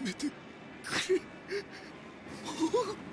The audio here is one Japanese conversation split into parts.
めてくれ。もう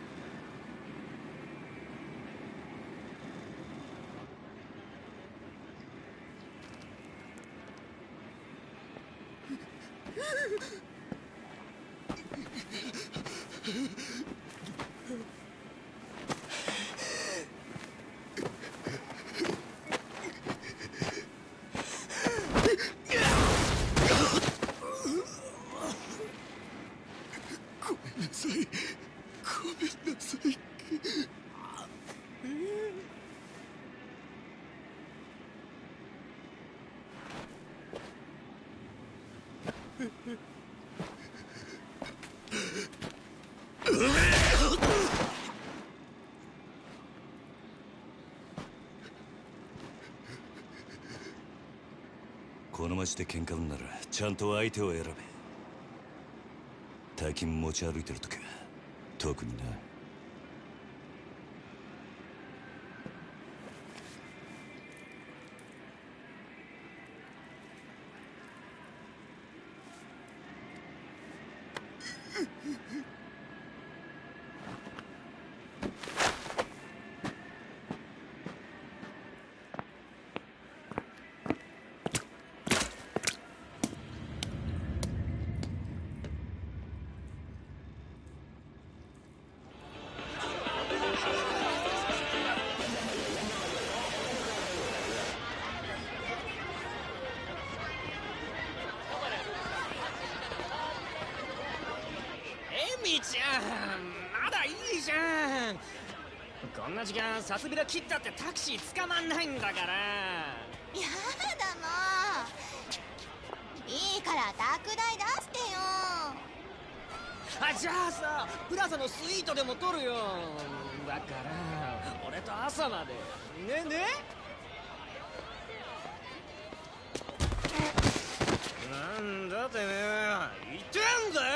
ごめんなさい。ごめんなさい。 この街で喧嘩売んならちゃんと相手を選べ。大金持ち歩いてるときは特にな。 ちゃん、まだいいじゃん。こんな時間サスビラ切ったってタクシー捕まんないんだから。やだもう。いいから宅代出してよ。 あ、じゃあさ、プラザのスイートでも取るよ。だから俺と朝までね。なんだてめえ、言ってんだよ。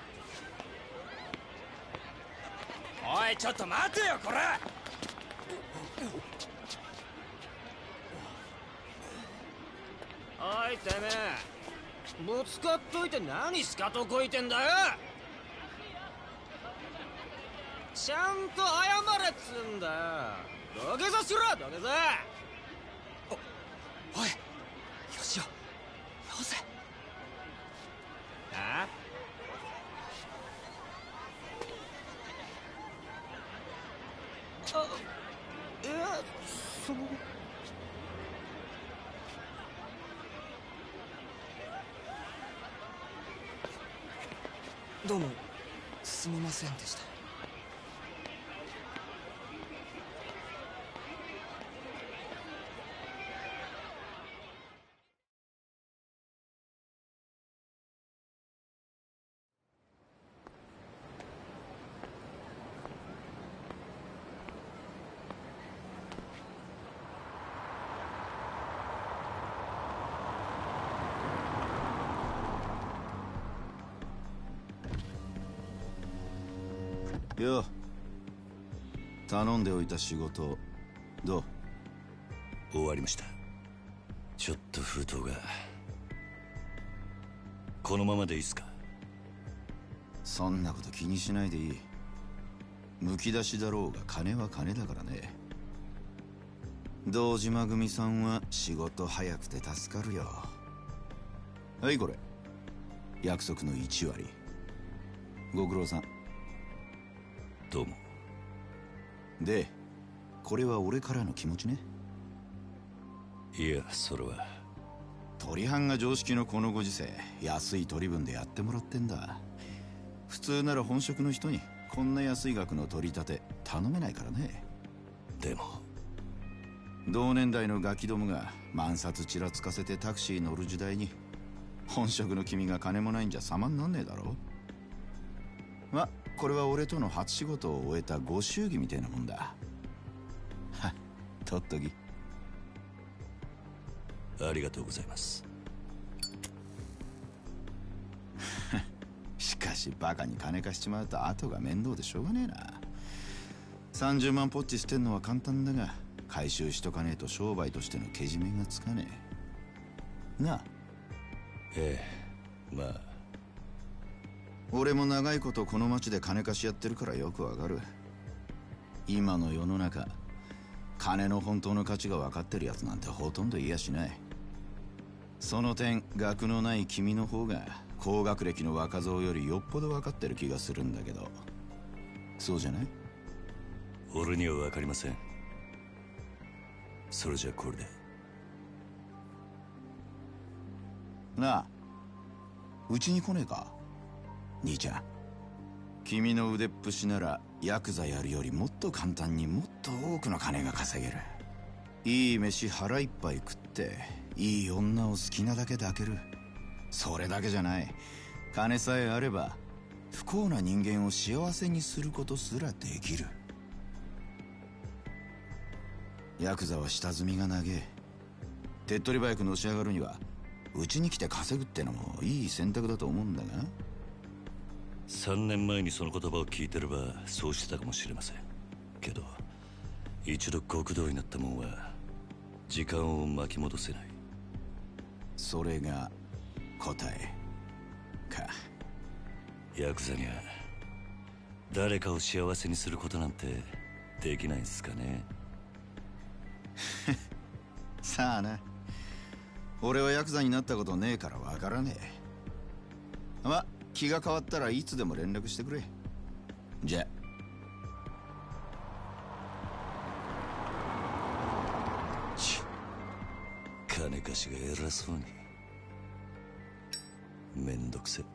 おい、ちょっと待てよこれ。おいてめえ、ぶつかっといて何スカとこいてんだよ。ちゃんと謝れっつんだよ。土下座しろ、土下座。 おい、よしよ、よせ。 あ？いや、そのどうもすみませんでした。 よう、頼んでおいた仕事どう？ 終わりました。ちょっと封筒が。このままでいいっすか？ そんなこと気にしないでいい。むき出しだろうが金は金だからね。堂島組さんは仕事早くて助かるよ。はいこれ、約束の1割。ご苦労さん。 どうも。 で、これは俺からの気持ちね。 いや、それは取販が常識のこのご時世、安い取り分でやってもらってんだ。普通なら本職の人にこんな安い額の取り立て頼めないからね。 でも同年代のガキどもが万札ちらつかせてタクシー乗る時代に、本職の君が金もないんじゃ様になんねえだろ。ま、これは俺との初仕事を終えたご祝儀みたいなもんだ。はっ、取っとき。 ありがとうございます。 しかしバカに金貸しちまうと後が面倒でしょうがねえな。30万ポッチ捨てんのは簡単だが、回収しとかねえと商売としてのけじめがつかねえなあ。 ええ、まあ俺も長いことこの町で金貸しやってるからよくわかる。今の世の中、金の本当の価値が分かってるやつなんてほとんどいやしない。その点、学のない君の方が高学歴の若造よりよっぽど分かってる気がするんだけど、そうじゃない？ 俺には分かりません。それじゃこれで。 なあ、うちに来ねえか兄ちゃん。君の腕っぷしならヤクザやるよりもっと簡単にもっと多くの金が稼げる。いい飯腹いっぱい食っていい女を好きなだけ抱ける。それだけじゃない、金さえあれば不幸な人間を幸せにすることすらできる。ヤクザは下積みが長え。手っ取り早くのし上がるにはうちに来て稼ぐってのもいい選択だと思うんだが。 3年前にその言葉を聞いてればそうしてたかもしれませんけど、一度極道になったもんは時間を巻き戻せない。 それが答えか。 ヤクザには誰かを幸せにすることなんてできないんすかね。 さあな、俺はヤクザになったことねえからわからねえ。ま、気が変わったらいつでも連絡してくれ。じゃあ。 金貸しが偉そうに。めんどくせ。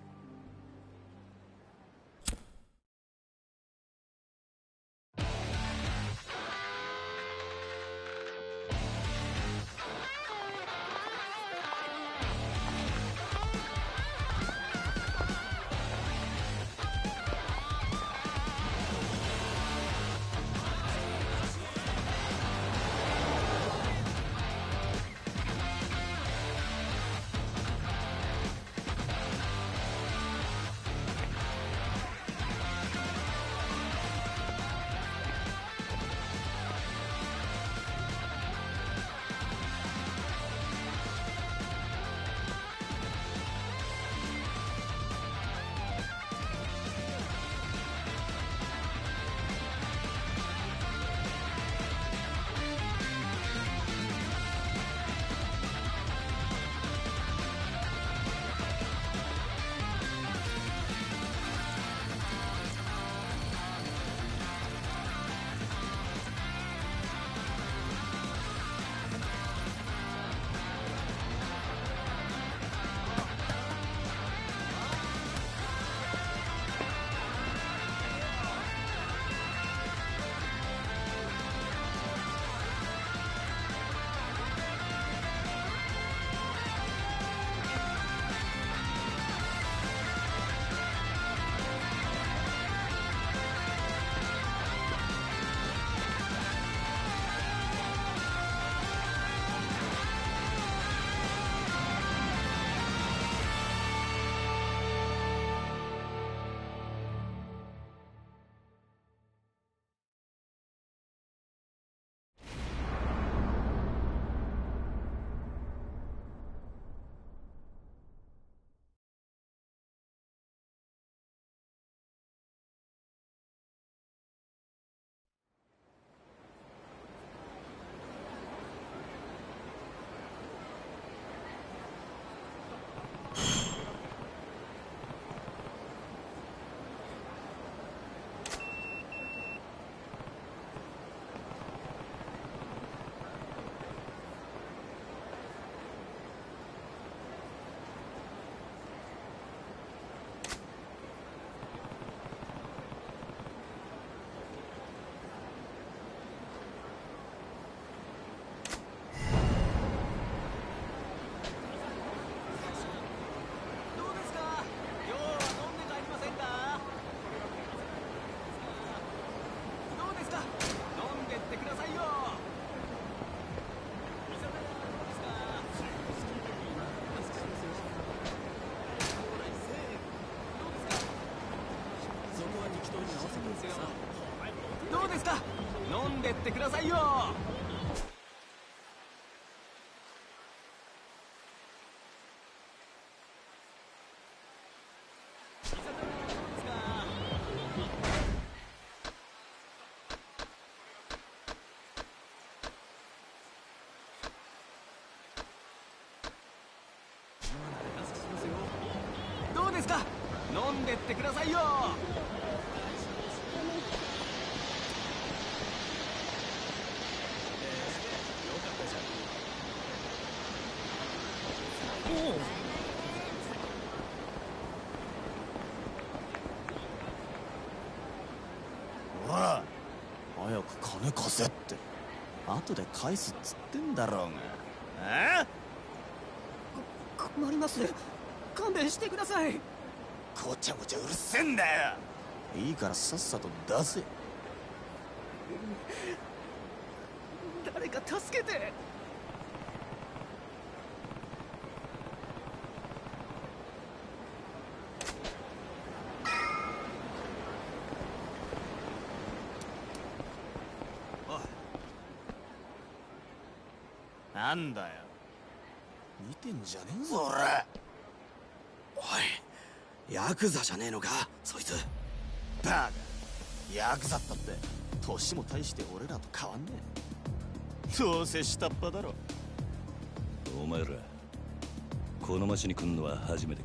どうですか、飲んでってくださいよ。 ですか。飲んでってくださいよ。 ほら早く金貸せって。後で返すっつってんだろうが。 困ります。勘弁してください。 ごちゃごちゃうるせえんだよ。いいからさっさと出せ。 誰か助けて。 なんだよ、見てんじゃねえぞ俺。 おい、ヤクザじゃねえのかそいつ。 バカ、ヤクザったって年も大して俺らと変わんねえ。どうせ下っ端だろ。 お前らこの町に来んのは初めてか。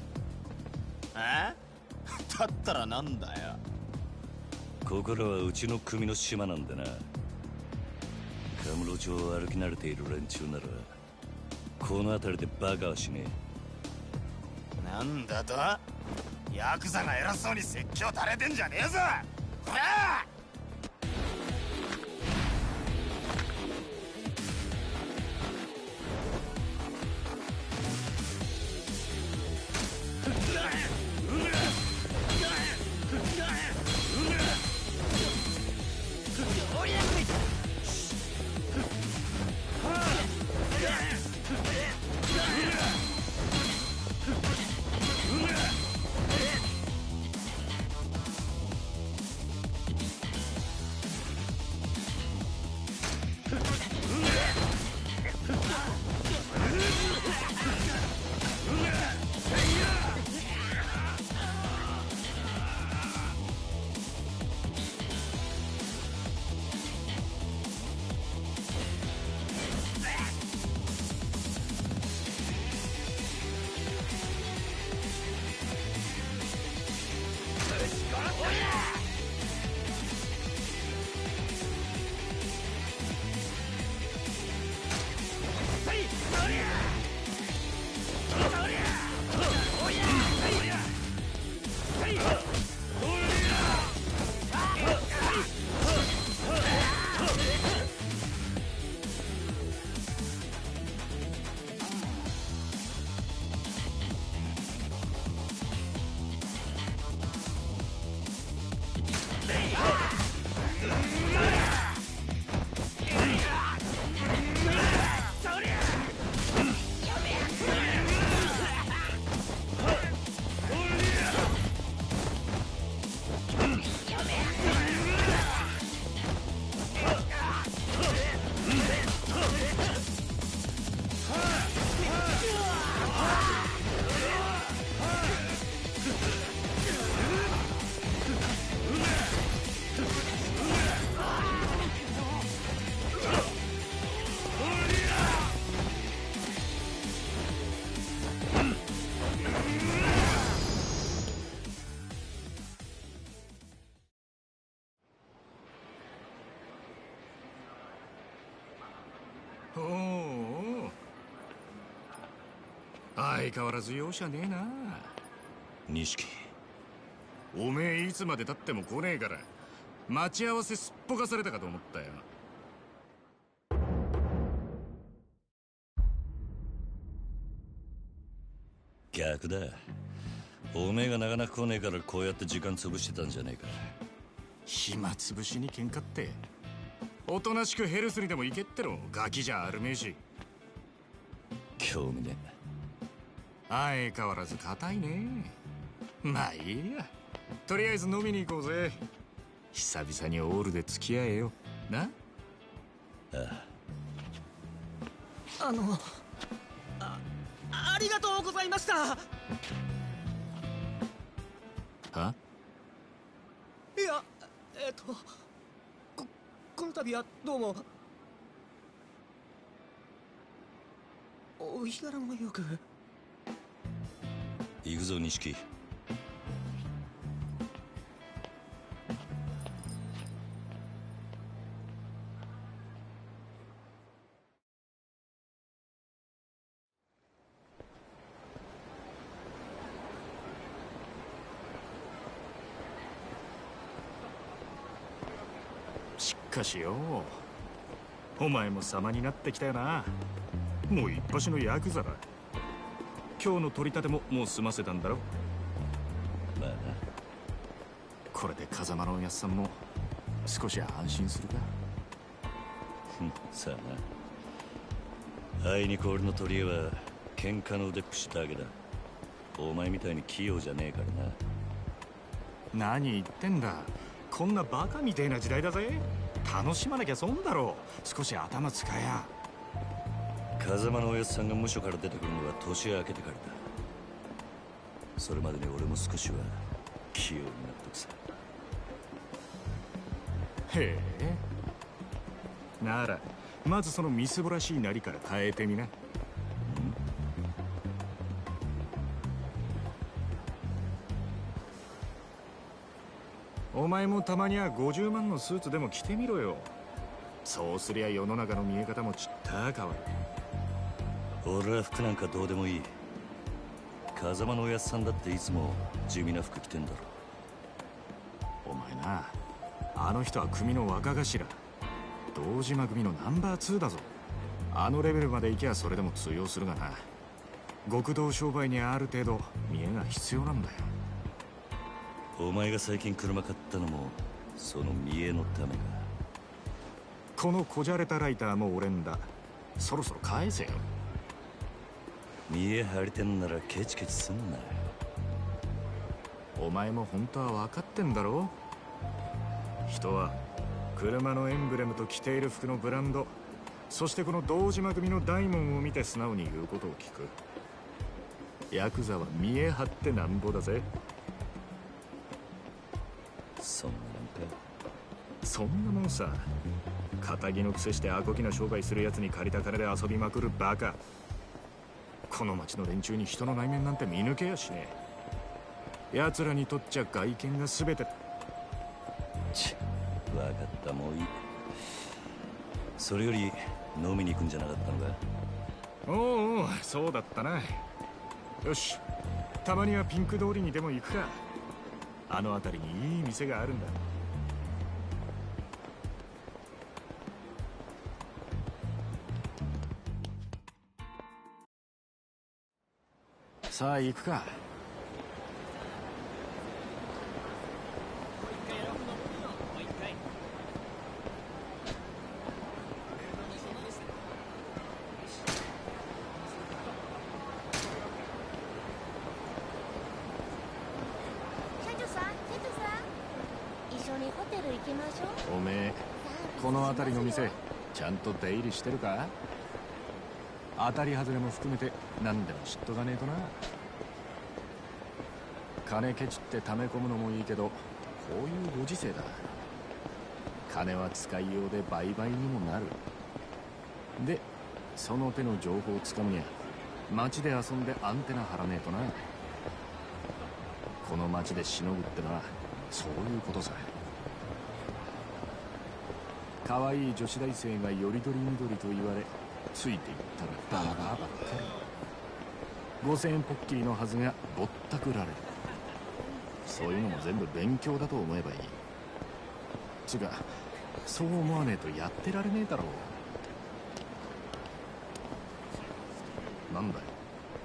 だったらなんだよ。 ここらはうちの組の島なんでな。カムロ町を歩き慣れている連中ならこの辺りでバカはしねなんだと、ヤクザが偉そうに説教垂れてんじゃねえぞ。ほらおお、相変わらず容赦ねえな。 錦。 おめえいつまで経っても来ねえから待ち合わせすっぽかされたかと思ったよ。 逆だ。おめえがなかなか来ねえからこうやって時間潰してたんじゃねえか。 暇つぶしに喧嘩っておとなしくヘルスにでも行けってろ。ガキじゃあるめえし。 興味ね相変わらず硬いね。まあいいや、とりあえず飲みに行こうぜ。久々にオールで付き合えよな。 え。ああ。 ありがとうございました。 はいや、この度はどうも。お日柄もよく。 行くくぞ錦。 しかしよ、お前も様になってきたよな。もう一発のヤクザだ。今日の取り立てももう済ませたんだろ。 まあな。 これで風間のおやっさんも少し安心するか。 さあな。あいにく俺の取り柄は喧嘩の腕っぷしだけだ。お前みたいに器用じゃねえからな。 何言ってんだ。こんなバカみてえな時代だぜ。楽しまなきゃ損だろ。少し頭使えや。 風間のおやっさんが無所から出てくるのは年明けてからだ。それまでに俺も少しは器用になっとくさ。 へえ。ならまずそのみすぼらしいなりから変えてみな。お前もたまには50万のスーツでも着てみろよ。そうすりゃ世の中の見え方もちった変わる。 俺は服なんかどうでもいい。風間のおやっさんだっていつも地味な服着てんだろ。 お前な、あの人は組の若頭、堂島組のナンバー2だぞ。あのレベルまで行けばそれでも通用するがな。極道商売にはある程度見えが必要なんだよ。 お前が最近車買ったのもその見栄のためか。 このこじゃれたライターも俺んだ。そろそろ返せよ。 見栄張りてんならケチケチすんな。 お前も本当は分かってんだろ。人は車のエンブレムと着ている服のブランド、そしてこの堂島組の大門を見て素直に言うことを聞く。ヤクザは見栄張ってなんぼだぜ。 そんななんか。 そんなもんさ。仇のくせしてアコギな商売するやつに借りた金で遊びまくるバカ。この町の連中に人の内面なんて見抜けやしねえ。奴らにとっちゃ外見が全て。 分かった、もういい。それより飲みに行くんじゃなかったのか。 おうおう、そうだったな。よし、たまにはピンク通りにでも行くか。あの辺りにいい店があるんだ。さあ行くか。 一緒にホテル行きましょう。 おめえこの辺りの店ちゃんと出入りしてるか。当たり外れも含めて何でも知っとかねえとな。金ケチって溜め込むのもいいけど、こういうご時世だ。金は使いようで売買にもなる。でその手の情報をつかむには街で遊んでアンテナ張らねえとな。この街でしのぐってのはそういうことさ。可愛い女子大生がよりどりみどりと言われついていったらバカばっかり。5000円ポッキリのはずがぼったくられる。そういうのも全部勉強だと思えばいい。つうかそう思わねえとやってられねえだろう。なんだよ、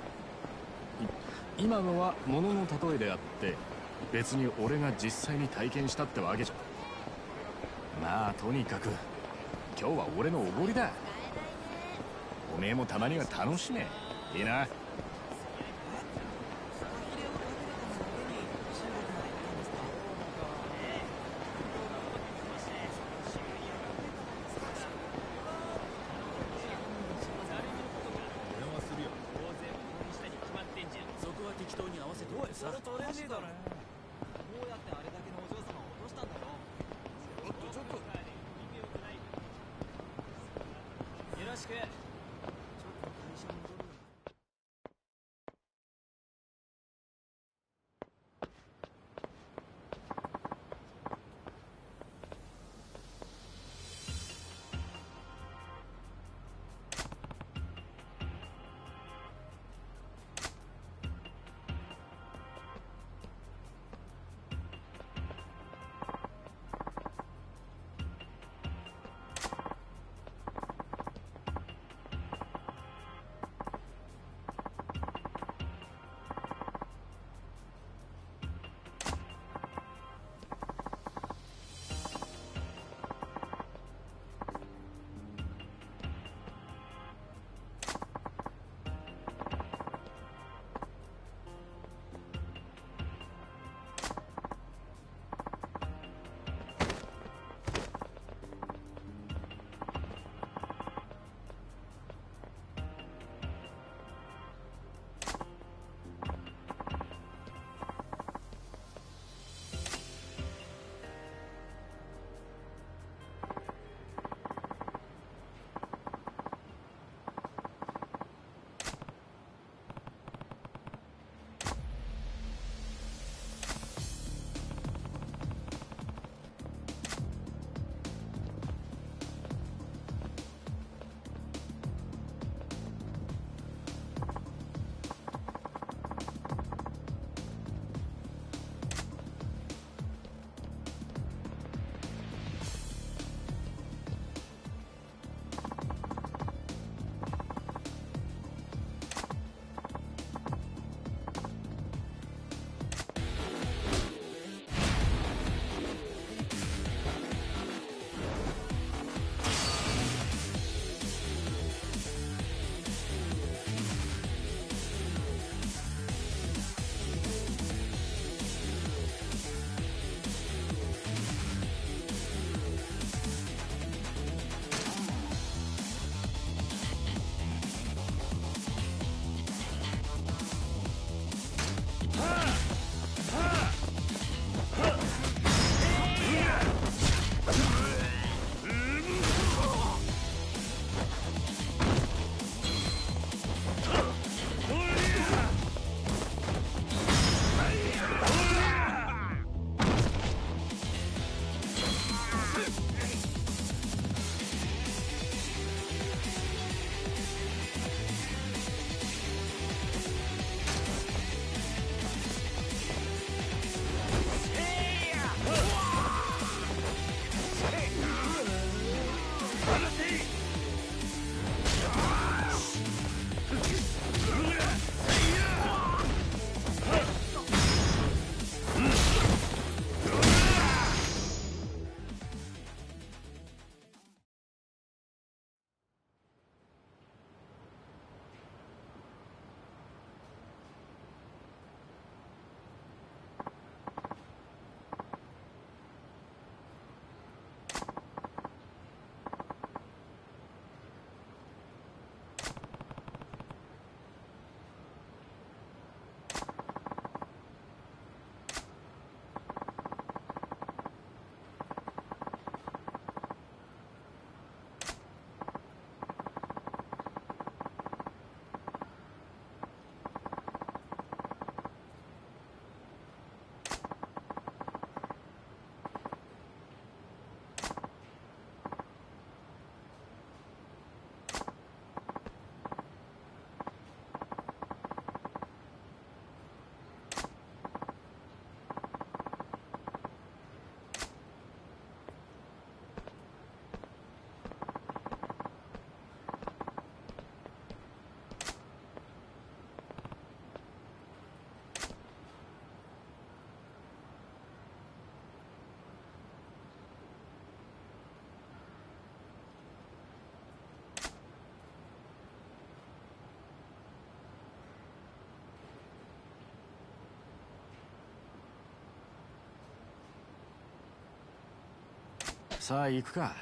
今のは物の例えであって別に俺が実際に体験したってわけじゃ。まあとにかく今日は俺のおごりだ。おめえもたまには楽しめ。いいな。 さあ行くか。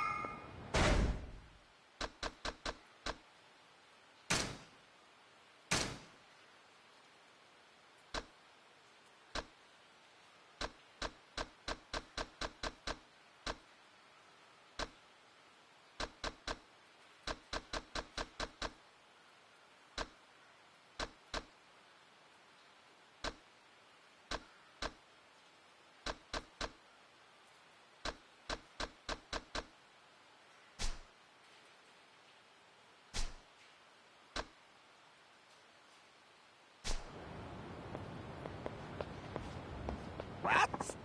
What?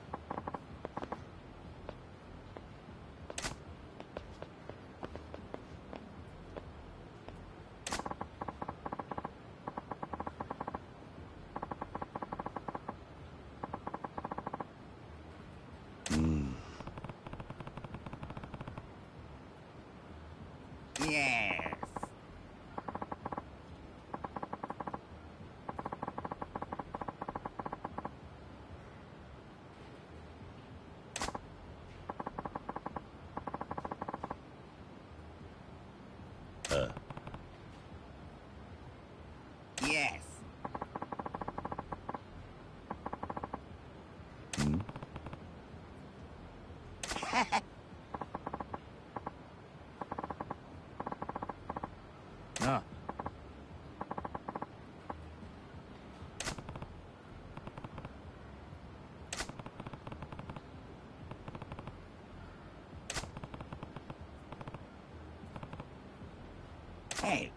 Yes. Yes. Na. Hey.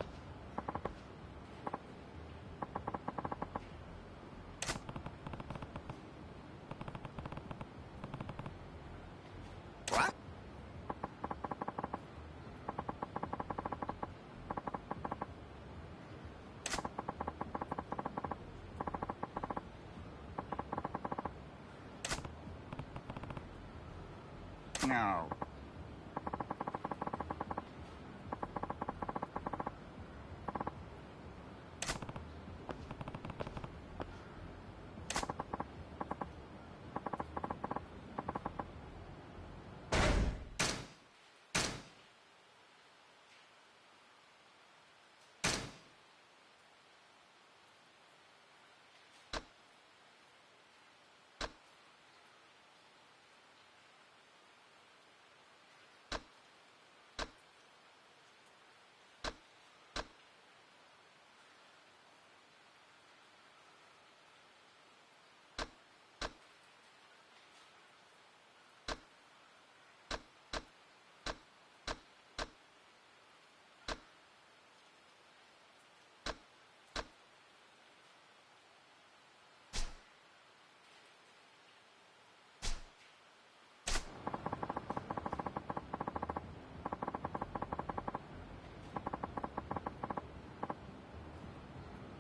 What? No.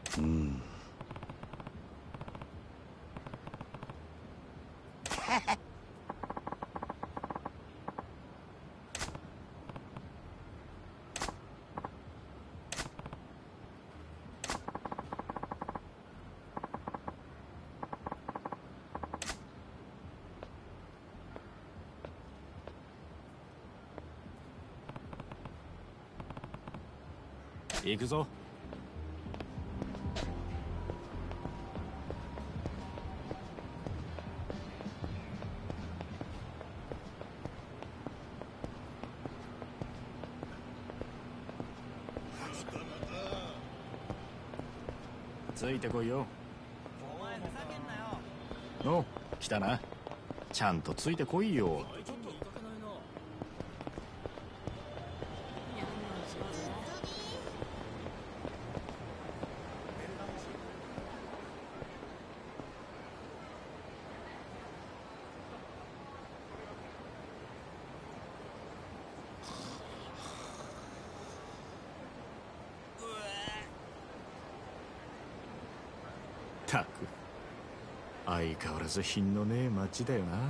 うん。 行くぞ。ついてこいよ。 お前ふざけんなよ。 お、来たな。ちゃんとついてこいよ。 ちょっと見かけないな。 たく相変わらず品のねえ街だよな。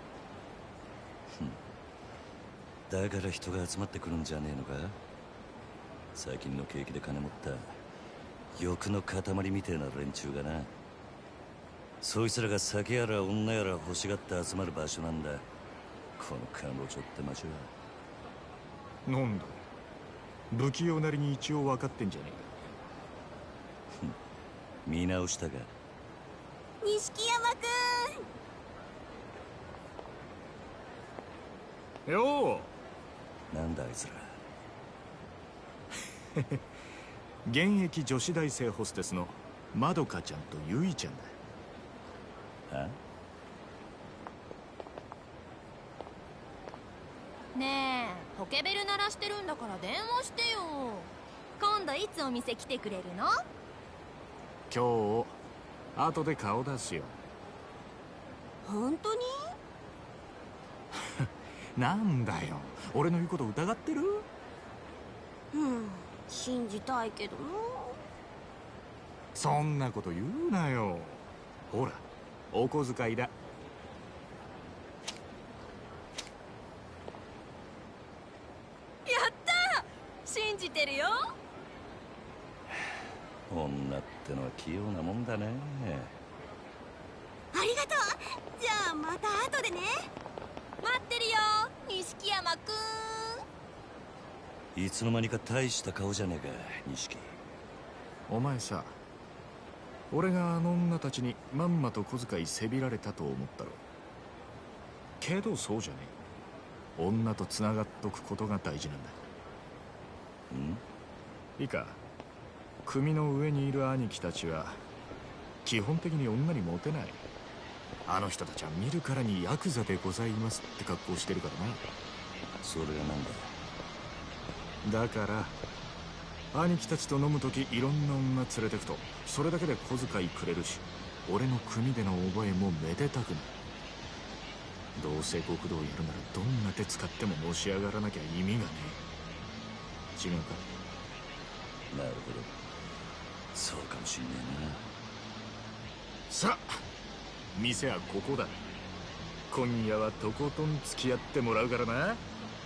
だから人が集まってくるんじゃねえのか。最近の景気で金持った欲の塊みてえな連中がな。そいつらが酒やら女やら欲しがって集まる場所なんだ、このカンボジョって街は。 なんだ、不器用なりに一応分かってんじゃねえか。 見直したか。 錦山くん。 よなんだあいつら。 現役女子大生ホステスのまどかちゃんとゆいちゃんだ。 はねえ、ポケベル鳴らしてるんだから電話してよ。今度いつお店来てくれるの？ 今日後で顔出すよ。 本当に？ なんだよ、俺の言うこと疑ってる？ 信じたいけどな。 そんなこと言うなよ。ほら、お小遣いだ。 やったー！信じてるよ。 女ってのは器用なもんだね。 ありがとう。じゃあまた後でね。 待ってるよ、錦山くん。 いつの間にか大した顔じゃねえか、錦。 お前さ、俺があの女たちにまんまと小遣いせびられたと思ったろ。けどそうじゃねえ。女と繋がっとくことが大事なんだ。いいか、組の上にいる兄貴たちは基本的に女にモテない。あの人たちは見るからにヤクザでございますって格好してるからな。 それがなんだ。 だから兄貴たちと飲むときいろんな女連れてくとそれだけで小遣いくれるし、俺の組での覚えもめでたくなる。どうせ極道やるならどんな手使ってものし上がらなきゃ意味がねえ。違うか？ なるほど、そうかもしんねえな。 さあ、店はここだ。今夜はとことん付き合ってもらうからな。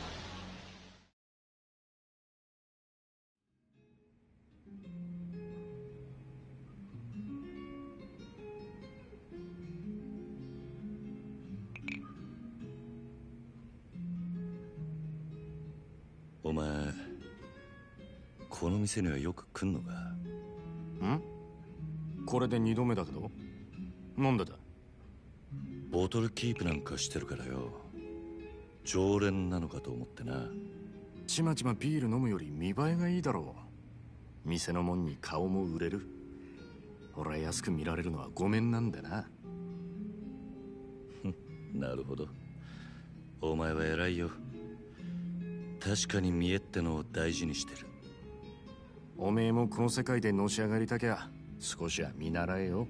お前この店にはよく来んのか？ ん？これで2度目だけど。なんでだ？ ボトルキープなんかしてるからよ。常連なのかと思ってな。 ちまちまビール飲むより見栄えがいいだろう。店のもんに顔も売れる。俺は安く見られるのはごめんなんだな。 なるほど、お前は偉いよ。確かに見栄ってのを大事にしてる。 おめえもこの世界でのし上がりたきゃ少しは見習えよ。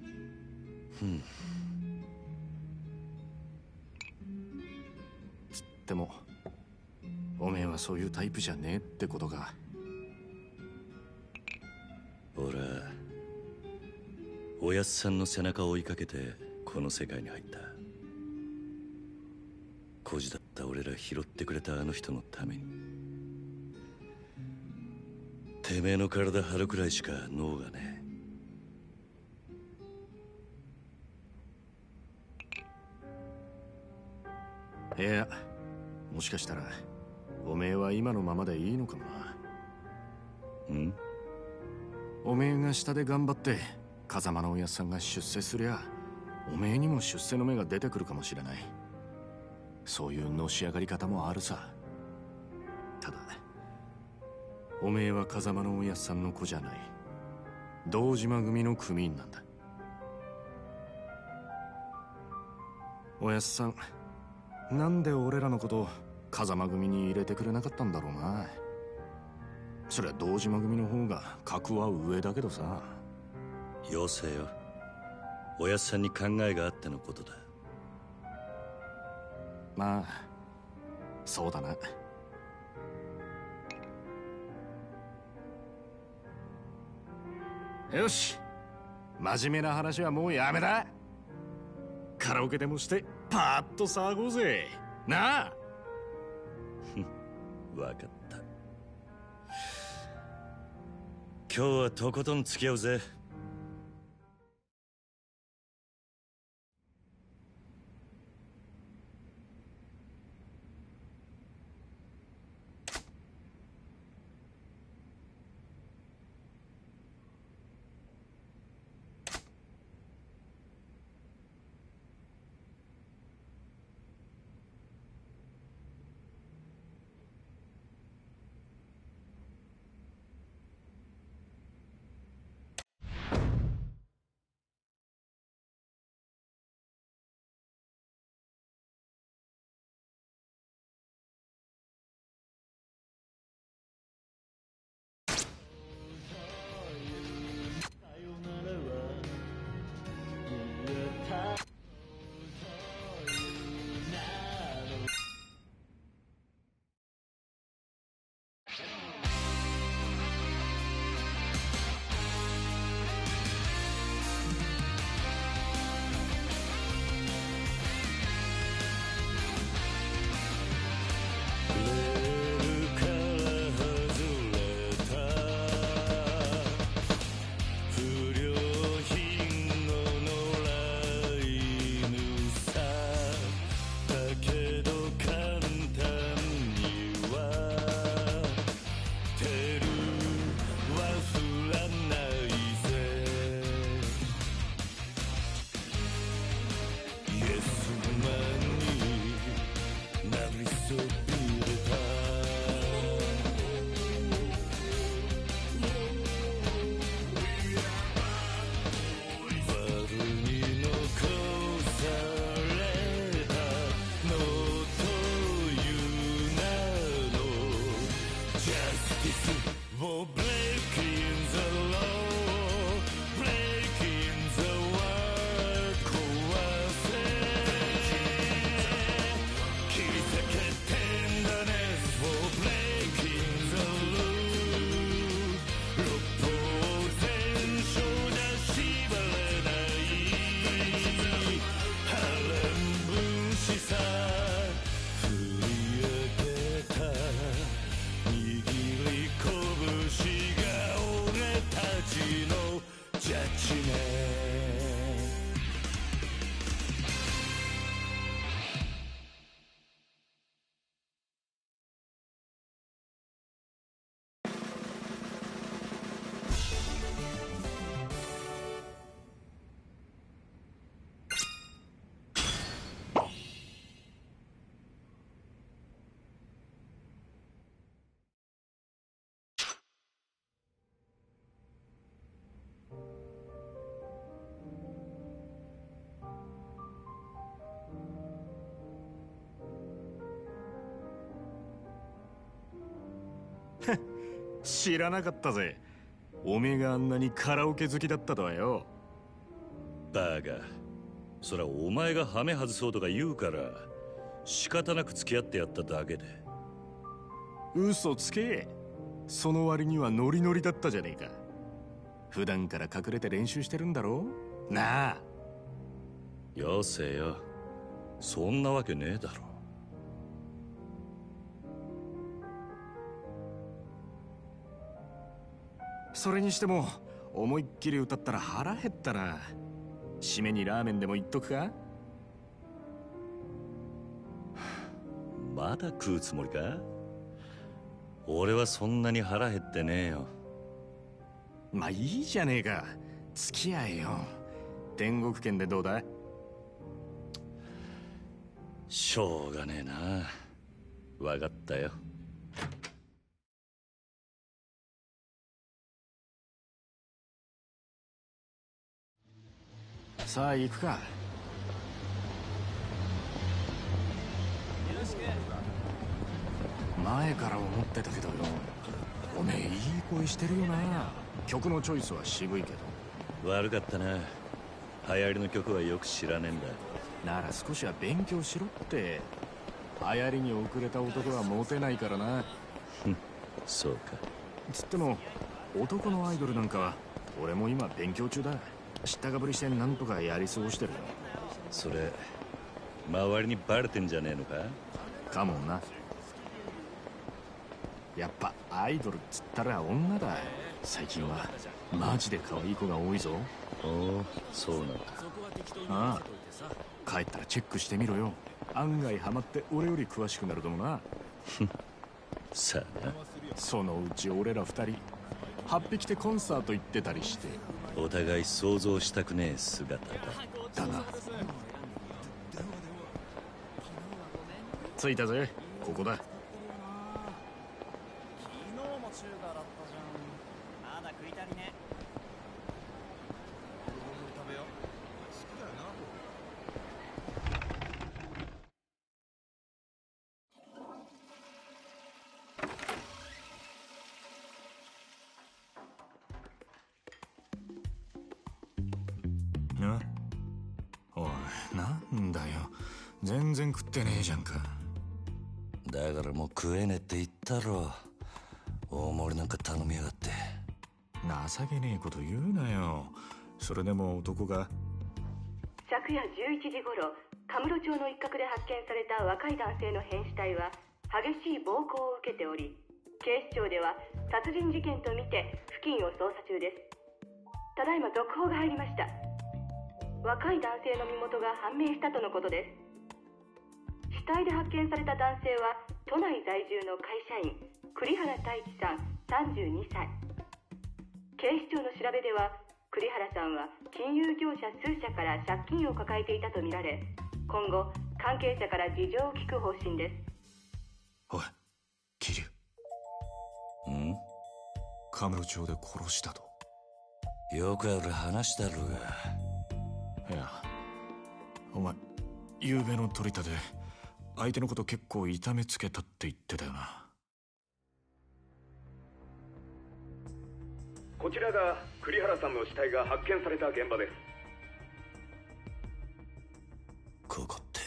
つってもおめえはそういうタイプじゃねえってことか。 俺はおやっさんの背中を追いかけてこの世界に入った。孤児だった俺ら拾ってくれたあの人のために。てめえの体張るくらいしか脳がねえ。いや、もしかしたらおめえは今のままでいいのかもな。 ん？ おめえが下で頑張って風間のおやっさんが出世すりゃ、おめえにも出世の芽が出てくるかもしれない。そういうのし上がり方もあるさ。ただおめえは風間のおやっさんの子じゃない。堂島組の組員なんだ。おやっさん、なんで俺らのこと風間組に入れてくれなかったんだろうな。そりゃ堂島組の方が格は上だけどさ。 よせよ。おやっさんに考えがあってのことだ。 まあそうだな。よし、真面目な話はもうやめだ。カラオケでもしてパーッと騒ごうぜなあ。 わかった。今日はとことん付き合うぜ。 知らなかったぜ。おめえがあんなにカラオケ好きだったとはよ。 バカ。そらお前がハメ外そうとか言うから仕方なく付き合ってやっただけで。 嘘つけ。その割にはノリノリだったじゃねえか。普段から隠れて練習してるんだろ。 なあ。 よせよ、そんなわけねえだろ。 それにしても思いっきり歌ったら腹減ったな。締めにラーメンでも言っとくか。 まだ食うつもりか？俺はそんなに腹減ってねえよ。 まあいいじゃねえか、付き合えよ。天国圏でどうだ？ しょうがねえな。わかったよ。 さあ行くか。前から思ってたけどよ、おめえいい声してるよな。曲のチョイスは渋いけど。 悪かったな。流行りの曲はよく知らねえんだ。 なら少しは勉強しろって。流行りに遅れた男はモテないからな。 そうか。 つっても男のアイドルなんかは俺も今勉強中だ。知ったかぶりしてなんとかやり過ごしてるよ。 それ周りにバレてんじゃねえのか？ かもな。やっぱアイドルっつったら女だ。最近はマジで可愛い子が多いぞ。 おお、そうなのか。 ああ、帰ったらチェックしてみろよ。案外ハマって俺より詳しくなるともな。 さあな。 そのうち俺ら二人8匹てコンサート行ってたりして。 お互い想像したくねえ姿だ。 だな。着いたぜ。ここだ。 昨日も中華だったじゃん。まだ食いたりね。食べよう。好きだよな。 おい、なんだよ、全然食ってねえじゃんか。 だからもう食えねえって言ったろ。大盛りなんか頼みやがって。 情けねえこと言うなよ。それでも男が。 昨夜11時頃、カムロ町の一角で発見された若い男性の変死体は激しい暴行を受けており、警視庁では殺人事件とみて付近を捜査中です。ただいま続報が入りました。若い男性の身元が判明したとのことです。死体で発見された男性は都内在住の会社員栗原太一さん32歳。警視庁の調べでは栗原さんは金融業者数社から借金を抱えていたとみられ、今後関係者から事情を聞く方針です。 おい、桐生。 ん？ カムロ町で殺したと。 よくある話だろうが。 いや、お前昨べの取り立て相手のこと結構痛めつけたって言ってたよな。 こちらが栗原さんの死体が発見された現場です。 ここって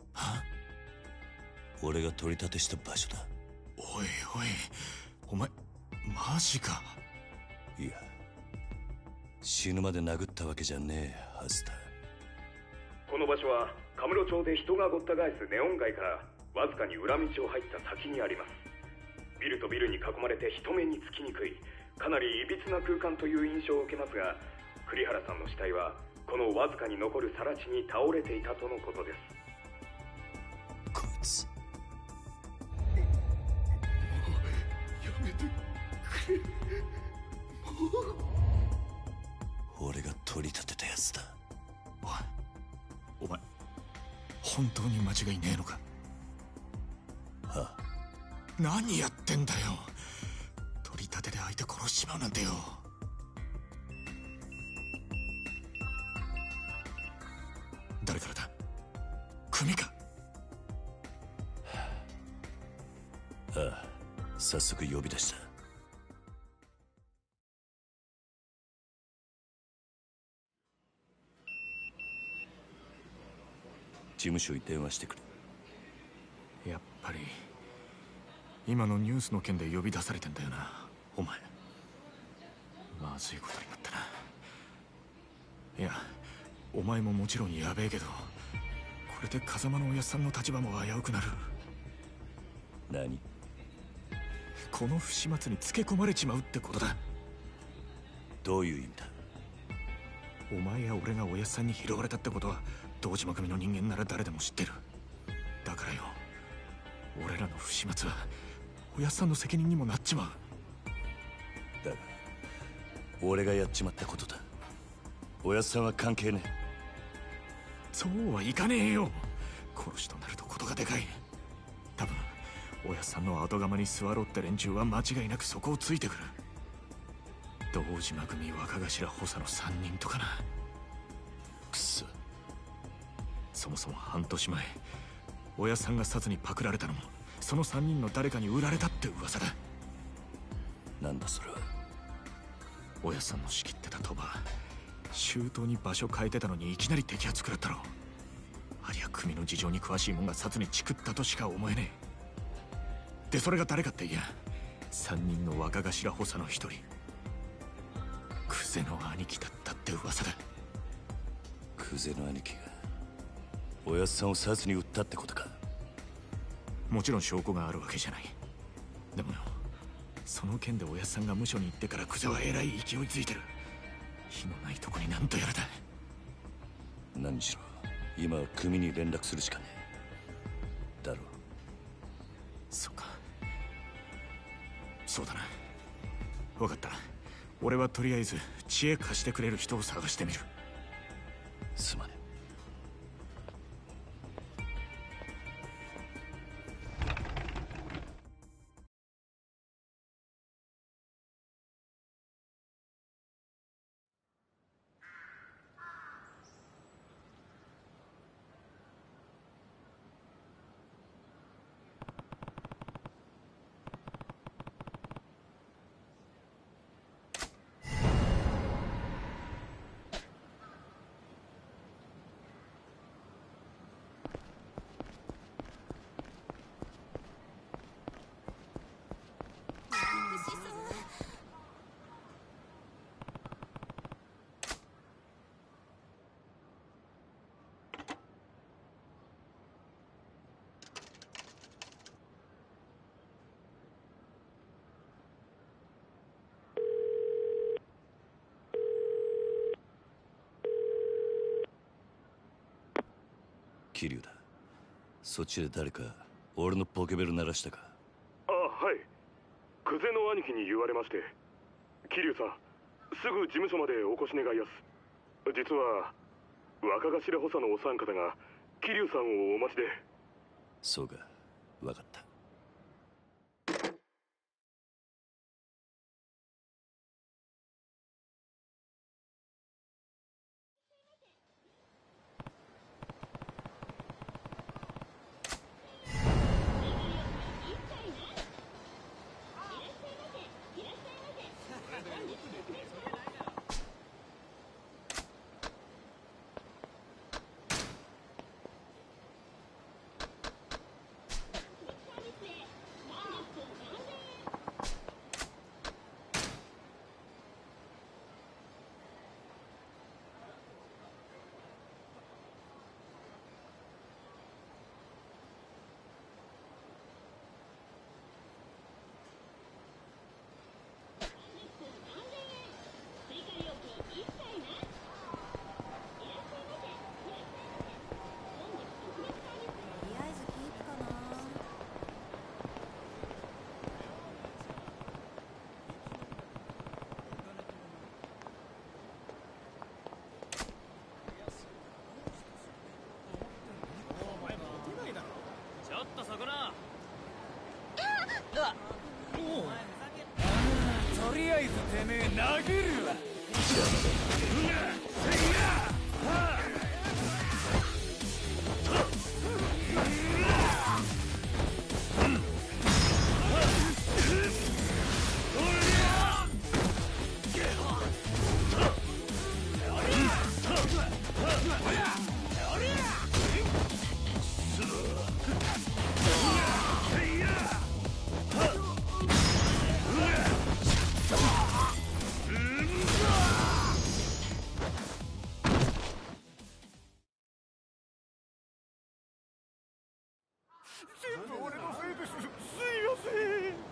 俺が取り立てした場所だ。 おいおい、お前マジか。 いや、死ぬまで殴ったわけじゃねえはずだ。 この場所はカムロ町で人がごった返すネオン街からわずかに裏道を入った先にあります。ビルとビルに囲まれて人目につきにくい、かなりいびつな空間という印象を受けますが、栗原さんの死体はこのわずかに残る更地に倒れていたとのことです。 こいつやめてくれ。 俺が取り立てたやつだ。 お前本当に間違いねえのか？ はあ、 何やってんだよ。取り立てで相手殺しちまうなんてよ。誰からだ？組か？ ああ、早速呼び出した。事務所に電話してくれ。 やっぱり今のニュースの件で呼び出されてんだよな、お前。まずいことになったな。いや、 お前ももちろんやべえけど、これで風間のおやっさんの立場も危うくなる。 何？ この不始末につけ込まれちまうってことだ。 どういう意味だ？ お前や俺がおやっさんに拾われたってことは堂島組の人間なら誰でも知ってる。だからよ、俺らの不始末はおやっさんの責任にもなっちまう。 だが俺がやっちまったことだ。おやっさんは関係ねえ。 そうはいかねえよ。殺しとなるとことがでかい。多分おやっさんの後釜に座ろうって連中は間違いなくそこをついてくる。堂島組若頭補佐の3人とかな。 くそ。 そもそも半年前おやっさんがサツにパクられたのもその3人の誰かに売られたって噂だ。 なんだそれは。 おやっさんの仕切ってた鳥羽、周到に場所変えてたのにいきなり摘発食らったろ。ありゃ組の事情に詳しいもんがサツにチクったとしか思えねえ。でそれが誰かっていや、3人の若頭補佐の一人、クゼの兄貴だったって噂だ。 クゼの兄貴がおやっさんをサツに売ったってことか。 もちろん証拠があるわけじゃない。でもよ、その件でおやっさんが無所に行ってからクゼはえらい勢いついてる。火のないとこになんとやらだ。 何しろ今は組に連絡するしかねえだろう。 そっか、そうだな。分かった。俺はとりあえず知恵貸してくれる人を探してみる。 すまねえ。桐生だ。そっちで誰か俺のポケベル鳴らしたか？ あ、はい。クゼの兄貴に言われまして。桐生さん、すぐ事務所までお越し願いやす。実は若頭補佐のお三方が桐生さんをお待ちで。 そうか、分かった。 全部俺のせいです。すいません。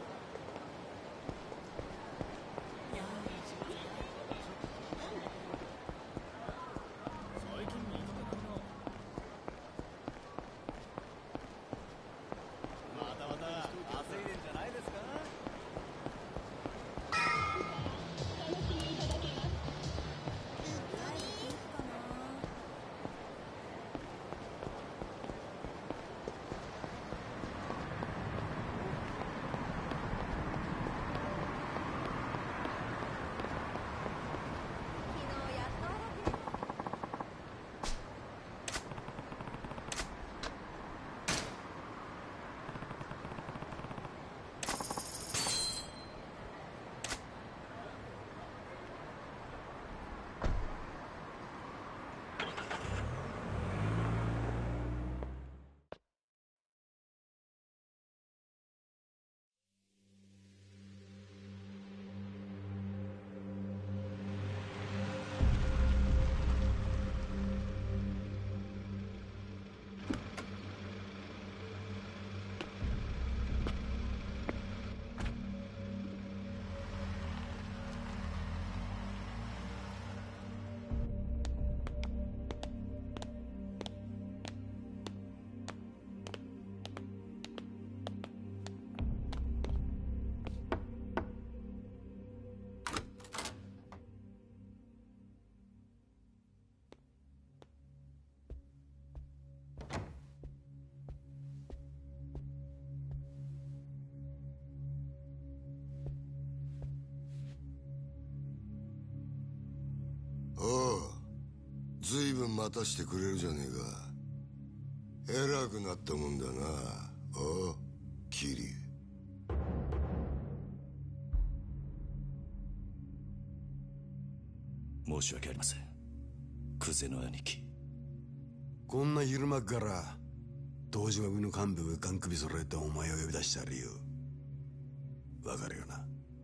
ずいぶん待たしてくれるじゃねえか。偉くなったもんだな。おう、キリ。 申し訳ありません、クゼの兄貴。 こんな昼間から東島組の幹部がガン首揃えてお前を呼び出した理由わかるよな。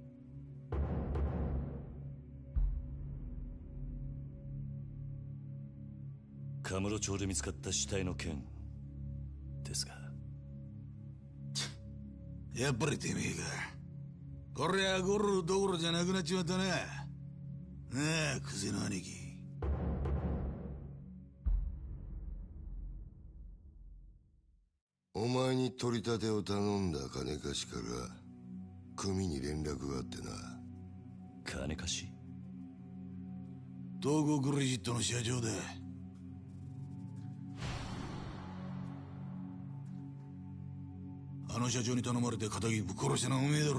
カムロ町で見つかった死体の件ですが。 やっぱりてめえか。こりゃゴロどころじゃなくなっちまったな。なあ、クゼの兄貴。 お前に取り立てを頼んだ金貸しから組に連絡があってな。 金貸し？ 東郷クレジットの社長だ。あの社長に頼まれて仇ぶっ殺したのはおめえだろ。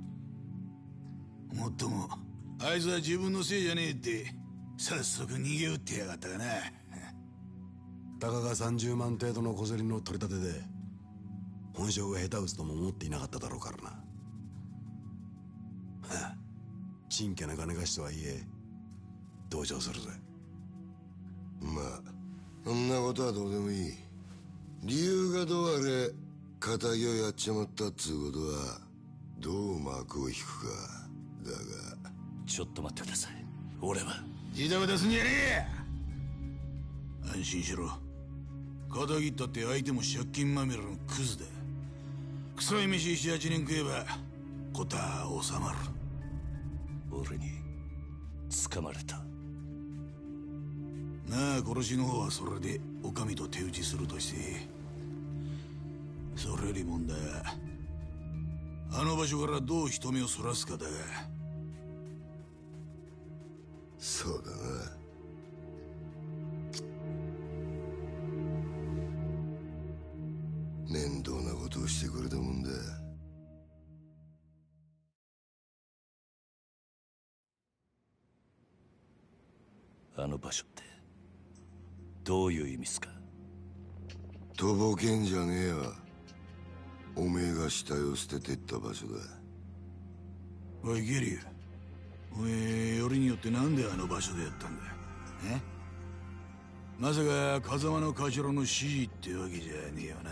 もっともあいつは自分のせいじゃねえって早速逃げ打ってやがったかな。 たかが30万程度の小競りの取り立てで本性が下手打つとも思っていなかっただろうからな。はあ、ちんけな金貸しとはいえ同情するぜ。 まあそんなことはどうでもいい。理由がどうあれ仇をやっちまったっつうことはどう幕を引くかだが。 ちょっと待ってください。俺はジタバタすんじゃねえ。安心しろ。仇ったって相手も借金まみれのクズだ。臭い飯7、8年食えば事は収まる。 俺に掴まれた。 なあ、殺しの方はそれでお上と手打ちするとして、それより問題はあの場所からどう人目をそらすかだが。 そうだな。面倒なことをしてくれたもんだ。 あの場所ってどういう意味っすか？ とぼけんじゃねえわ。おめえが死体を捨ててった場所だ。 おいゲリュウ、おめえよりによってなんであの場所でやったんだ。え？まさか風間の頭の指示ってわけじゃねえよな。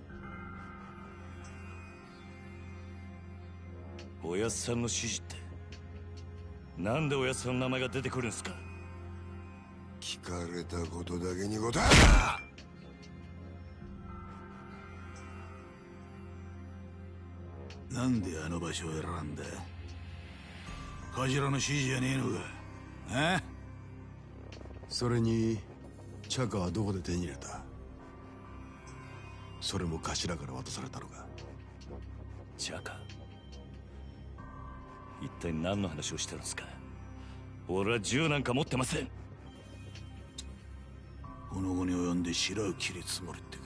おやっさんの指示ってなんでおやっさんの名前が出てくるんすか？ 聞かれたことだけに答えなんであの場所を選んだ？頭の指示じゃねえのか？あ？ それにチャカはどこで手に入れた？それも頭から渡されたのか？ チャカ、一体何の話をしてるんですか？俺は銃なんか持ってません。 この後に及んで白を切りつもりってか？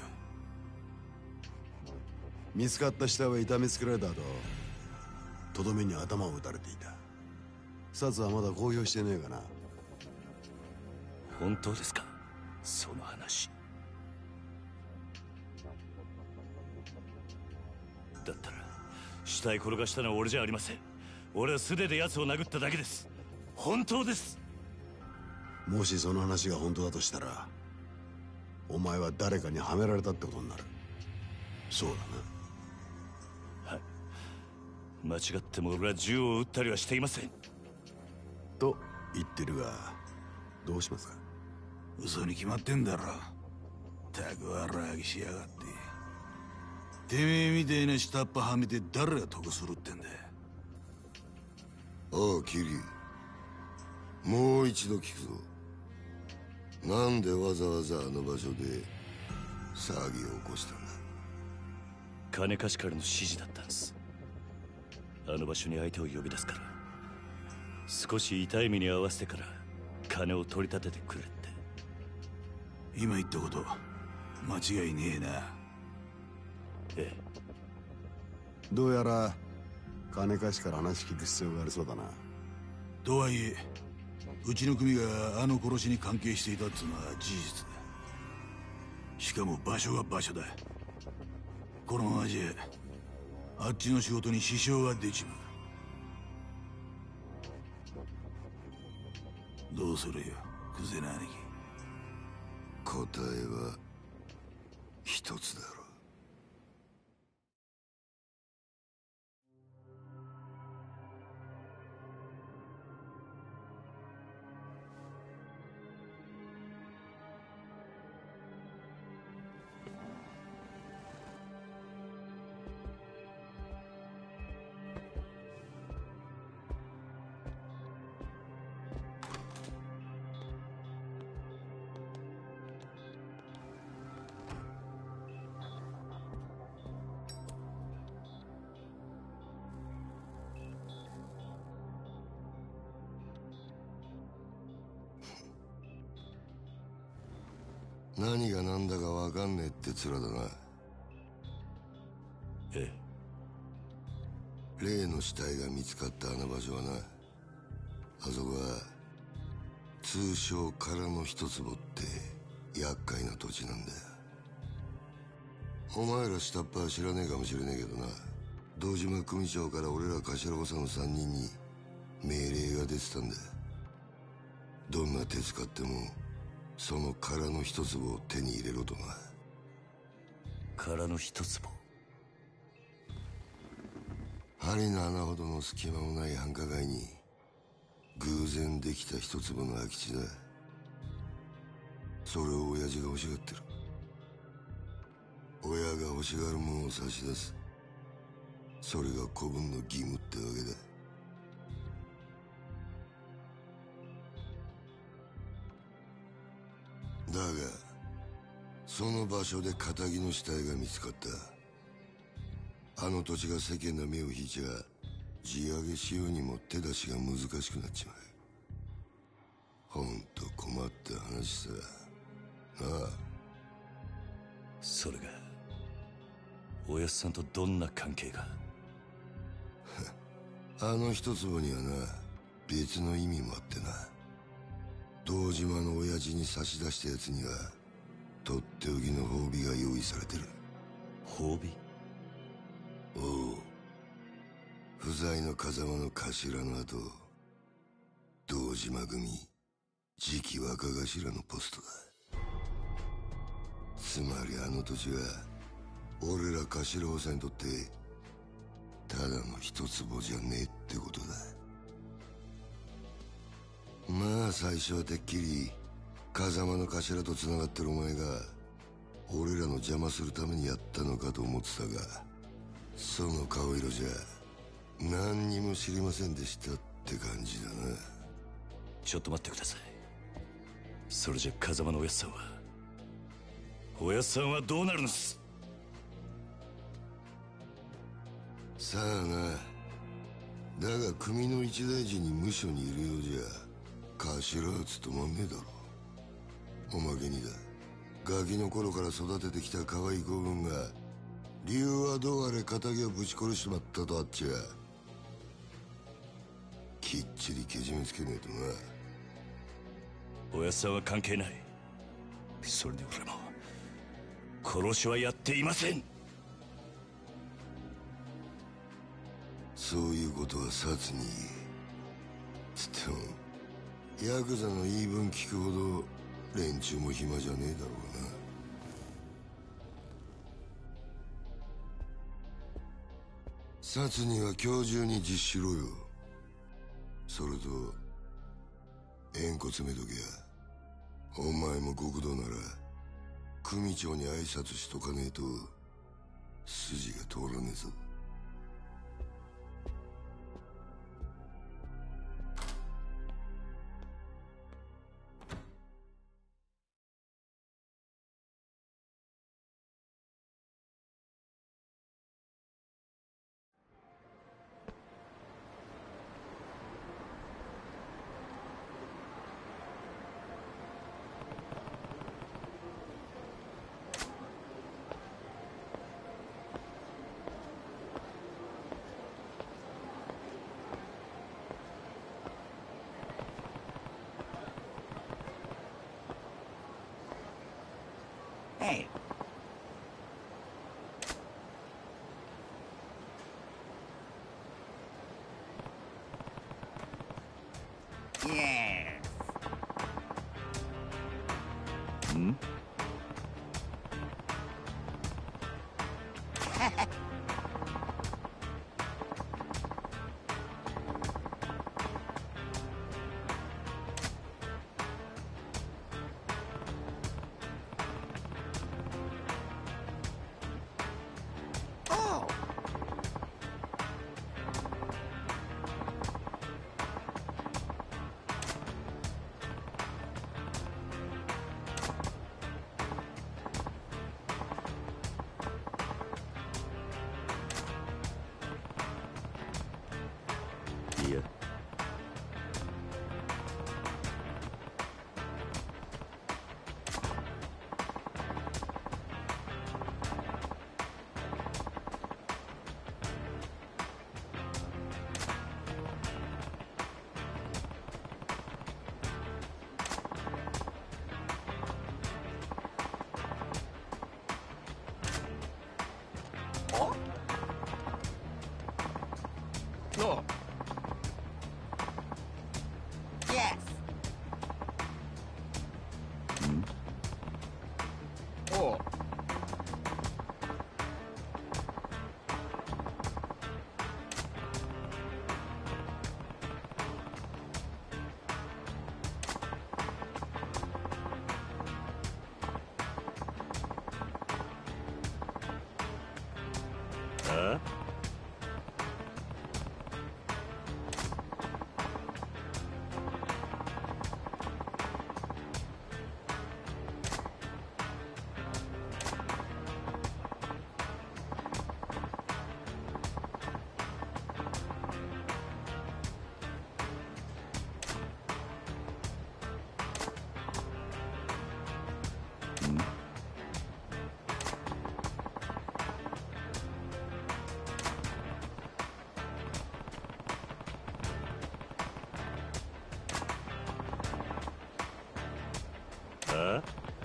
見つかった死体は痛めつけられた後、とどめに頭を撃たれていた。殺はまだ公表してねえかな？ 本当ですか、その話？だったら死体転がしたのは俺じゃありません。俺は素手で奴を殴っただけです。本当です。 もしその話が本当だとしたら、お前は誰かにはめられたってことになる。そうだな。 はい、間違っても俺は銃を撃ったりはしていません。 と言ってるが、どうしますか？ 嘘に決まってんだろ。たくわらぎしやがって。てめえみたいな下っ端はめて誰が得するってんだ。 おうキリ、もう一度聞くぞ。なんでわざわざあの場所で騒ぎを起こしたんだ？ 金貸しからの指示だったんです。あの場所に相手を呼び出すから、少し痛い目に合わせてから金を取り立ててくれって。 今言ったこと間違いねえな。 ええ。 どうやら金貸しから話聞く必要がありそうだな。 とはいえ、うちの組があの殺しに関係していたっつうのは事実だ。しかも場所が場所だ。このままじゃあっちの仕事に支障が出ちまう。どうするよ、クゼな兄貴。 答えは一つだろう。何が何だか分かんねえって面だな。 ええ。例の死体が見つかったあの場所はな、あそこは通称空の一坪って厄介な土地なんだよ。お前ら下っ端は知らねえかもしれねえけどな、堂島組長から俺ら頭補佐の3人に命令が出てたんだ。どんな手使ってもその空の一坪を手に入れろとな。 空の一坪？ 針の穴ほどの隙間もない繁華街に偶然できた一坪の空き地だ。それを親父が欲しがってる。親が欲しがるものを差し出す、それが子分の義務ってわけだ。だがその場所で堅気の死体が見つかった。あの土地が世間の目を引いちゃ地上げしようにも手出しが難しくなっちまう。ほんと困った話さなあ。 それがおやっさんとどんな関係が？ あの一坪にはな、別の意味もあってな。堂島の親父に差し出したやつにはとっておきの褒美が用意されてる。 褒美？ おう。不在の風間の頭の後、堂島組次期若頭のポストだ。つまりあの土地は俺ら頭補佐にとってただの一坪じゃねえってことだ。まあ最初はてっきり風間の頭と繋がってるお前が俺らの邪魔するためにやったのかと思ってたが、 その顔色じゃ何にも知りませんでしたって感じだな。 ちょっと待ってください。それじゃ風間のおやっさんはどうなるんです？ さあな。だが組の一大事に無所にいるようじゃ頭は務まんねえだろ。おまけにだ、ガキの頃から育ててきた可愛い子分が理由はどうあれ仇をぶち殺しちまったとあっちゃきっちりけじめつけねえとな。 おやっさんは関係ない。それで俺も殺しはやっていません。 そういうことは殺につってもヤクザの言い分聞くほど連中も暇じゃねえだろうな。殺には今日中に実しろよ。それと縁故詰めときゃお前も極道なら組長に挨拶しとかねえと筋が通らねえぞ。 Hey. Yes. Hmm? Oh. Yeah. Oh. No. Yes. Oh. Huh? Huh?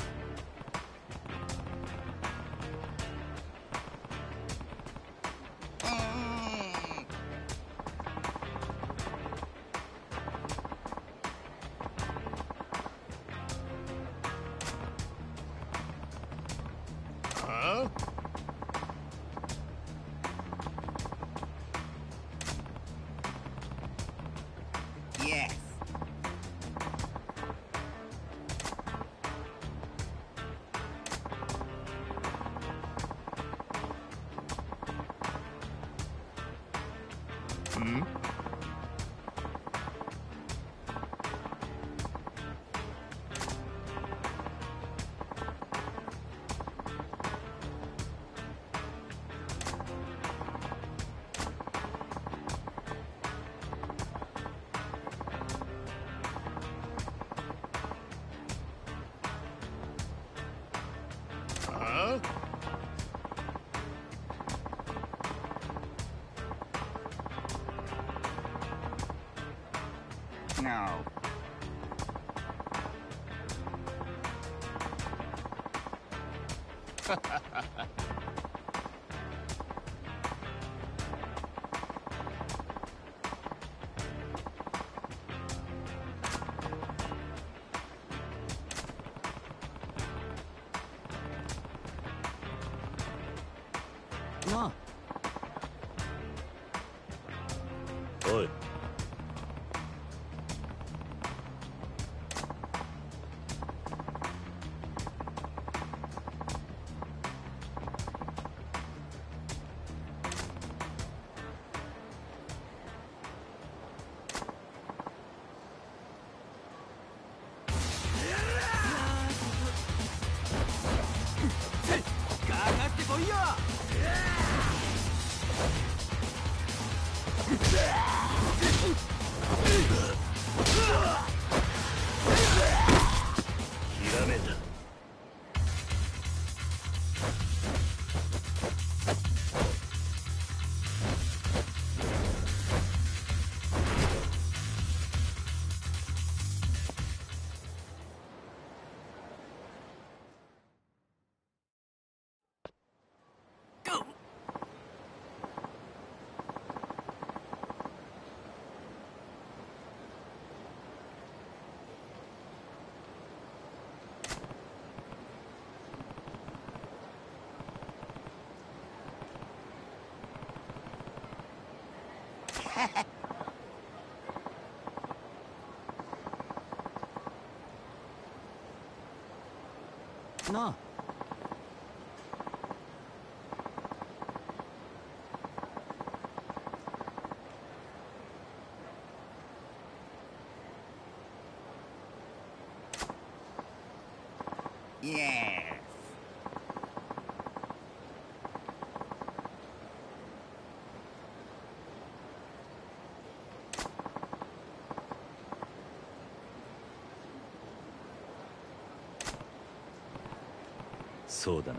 Huh? Yes. No. なあ。 おい。 かかってこいよ。 ひらめいた。 なあ。 Yes. そうだな。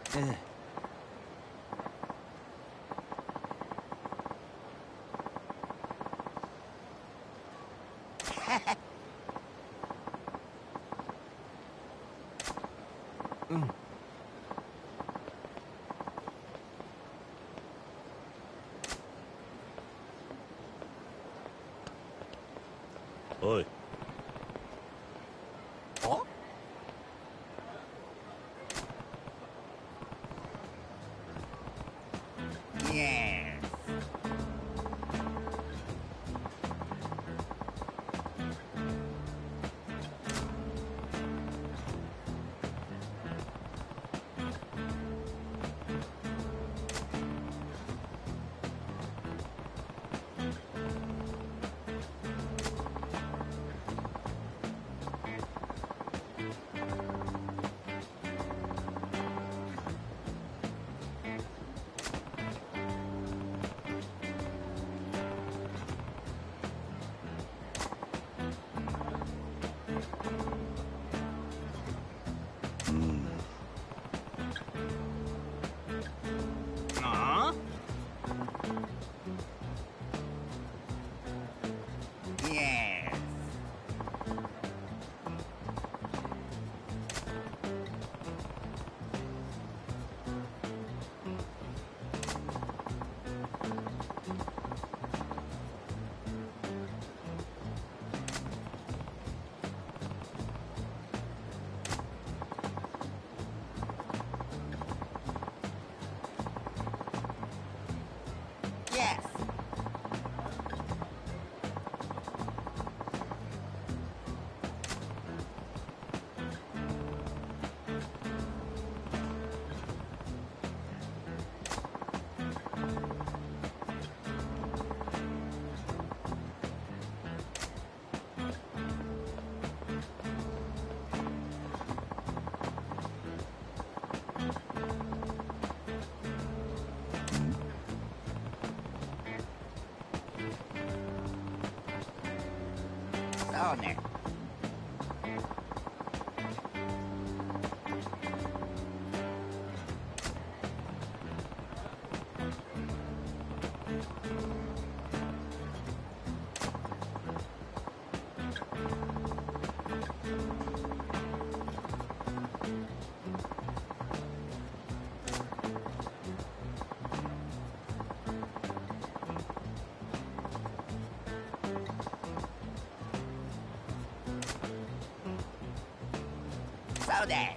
ええ。うん。 おい。 あ？ イエあスイエスイエスそうね。そうです。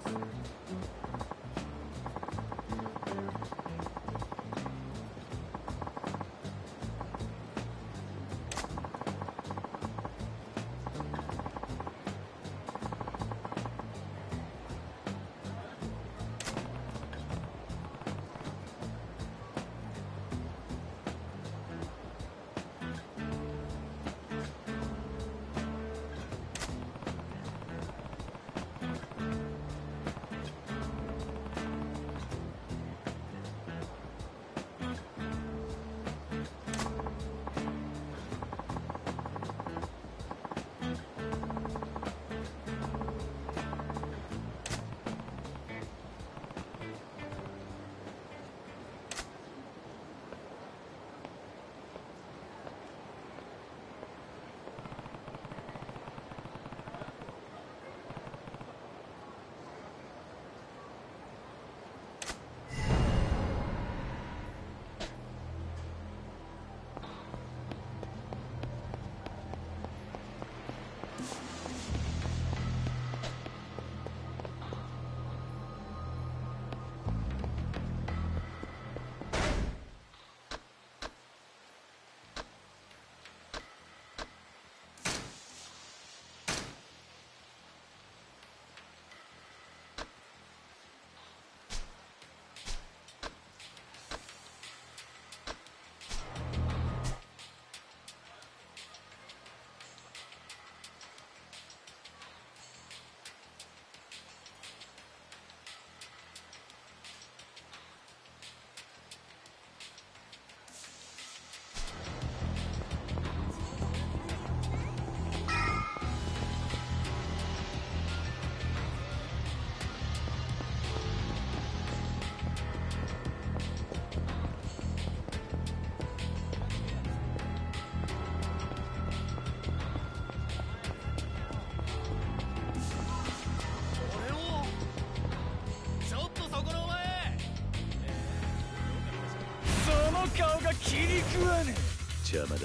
気に食わね邪魔だ。